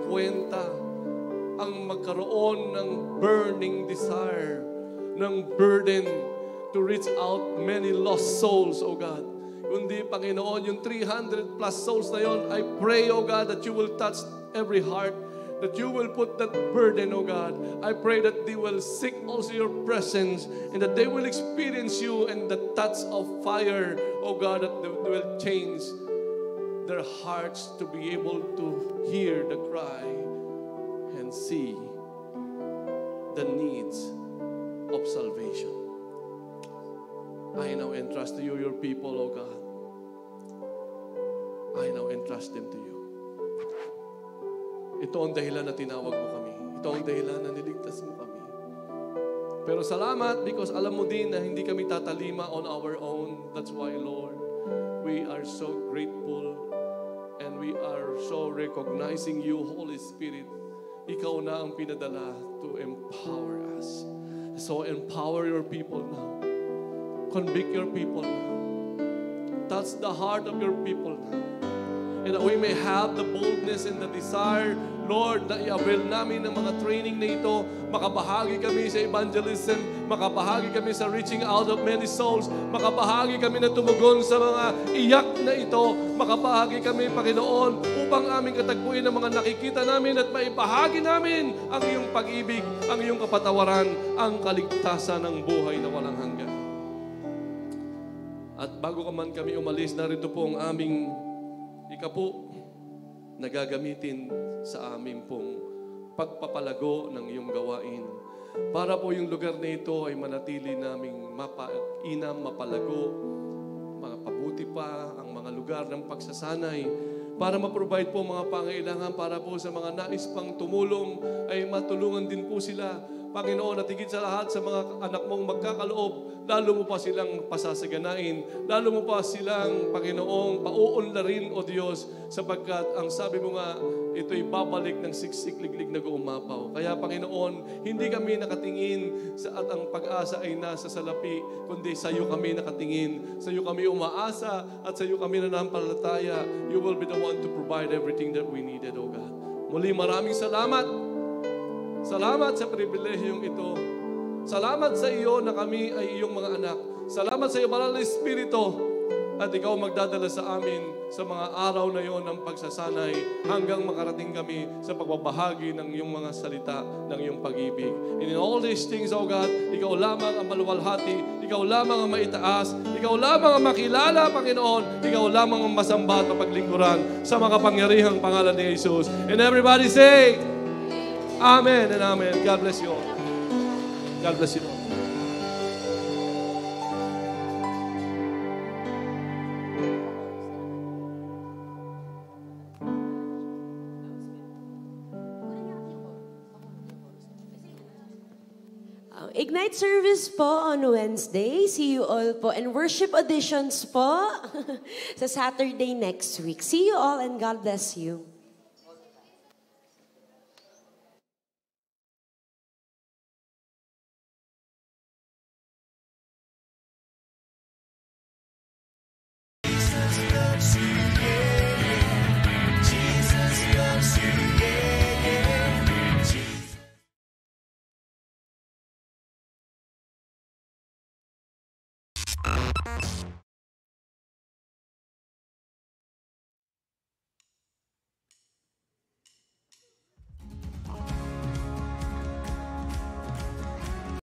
50 ang magkaroon ng burning desire, ng burden to reach out many lost souls, O God. Kundi, Panginoon, yung 300 plus souls na yon, I pray, O God, that you will touch every heart, that you will put that burden, O God. I pray that they will seek also your presence and that they will experience you and the touch of fire, O God, that they will change their hearts to be able to hear the cry and see the needs of salvation. I now entrust to you your people, O God. I now entrust them to you. Ito ang dahilan na tinawag mo kami. Ito ang dahilan na niligtas mo kami. Pero salamat because alam mo din na hindi kami tatalima on our own. That's why, Lord, we are so grateful and we are so recognizing you, Holy Spirit. Ikaw na ang pinadala to empower us. So empower your people now. Convict your people now. Touch the heart of your people now. And that we may have the boldness and the desire, Lord, na i-avail namin ng mga training na ito. Makabahagi kami sa evangelism, makabahagi kami sa reaching out of many souls, makabahagi kami na tumugon sa mga iyak na ito, makabahagi kami, Panginoon, upang aming katagpuin ang mga nakikita namin at maibahagi namin ang iyong pag-ibig, ang iyong kapatawaran, ang kaligtasan ng buhay na walang hanggan. At bago ka man kami umalis, narito po ang aming ikapo na gagamitin sa amin pong pagpapalago ng iyong gawain. Para po yung lugar na ito ay manatili naming mapainam, mapalago, mapabuti pa ang mga lugar ng pagsasanay para ma-provide po mga pangailangan para po sa mga nais pang tumulong ay matulungan din po sila. Panginoon, at higit sa lahat sa mga anak mong magkakaloob, lalo mo pa silang pasasaganain, lalo mo pa silang, Panginoong, pauunlarin, O Diyos, sapagkat ang sabi mo nga, ito'y babalik ng siksik-liglig na guumapaw. Kaya, Panginoon, hindi kami nakatingin at ang pag-asa ay nasa salapi, kundi sa iyo kami nakatingin, sa iyo kami umaasa, at sa iyo kami nanampalataya. You will be the one to provide everything that we needed, O God. Muli, maraming salamat. Salamat sa pribilehiyong ito. Salamat sa iyo na kami ay iyong mga anak. Salamat sa iyo, Banal na Espiritu. At ikaw magdadala sa amin sa mga araw na iyon ng pagsasanay hanggang makarating kami sa pagbabahagi ng iyong mga salita, ng iyong pag-ibig. And in all these things, O God, ikaw lamang ang maluwalhati, ikaw lamang ang maitaas, ikaw lamang ang makilala, Panginoon, ikaw lamang ang masamba at mapaglingkuran sa makapangyarihang pangalan ni Jesus. And everybody say, Amen and amen. God bless you all. God bless you all. Ignite service po on Wednesday. See you all po. And worship auditions po sa Saturday next week. See you all and God bless you.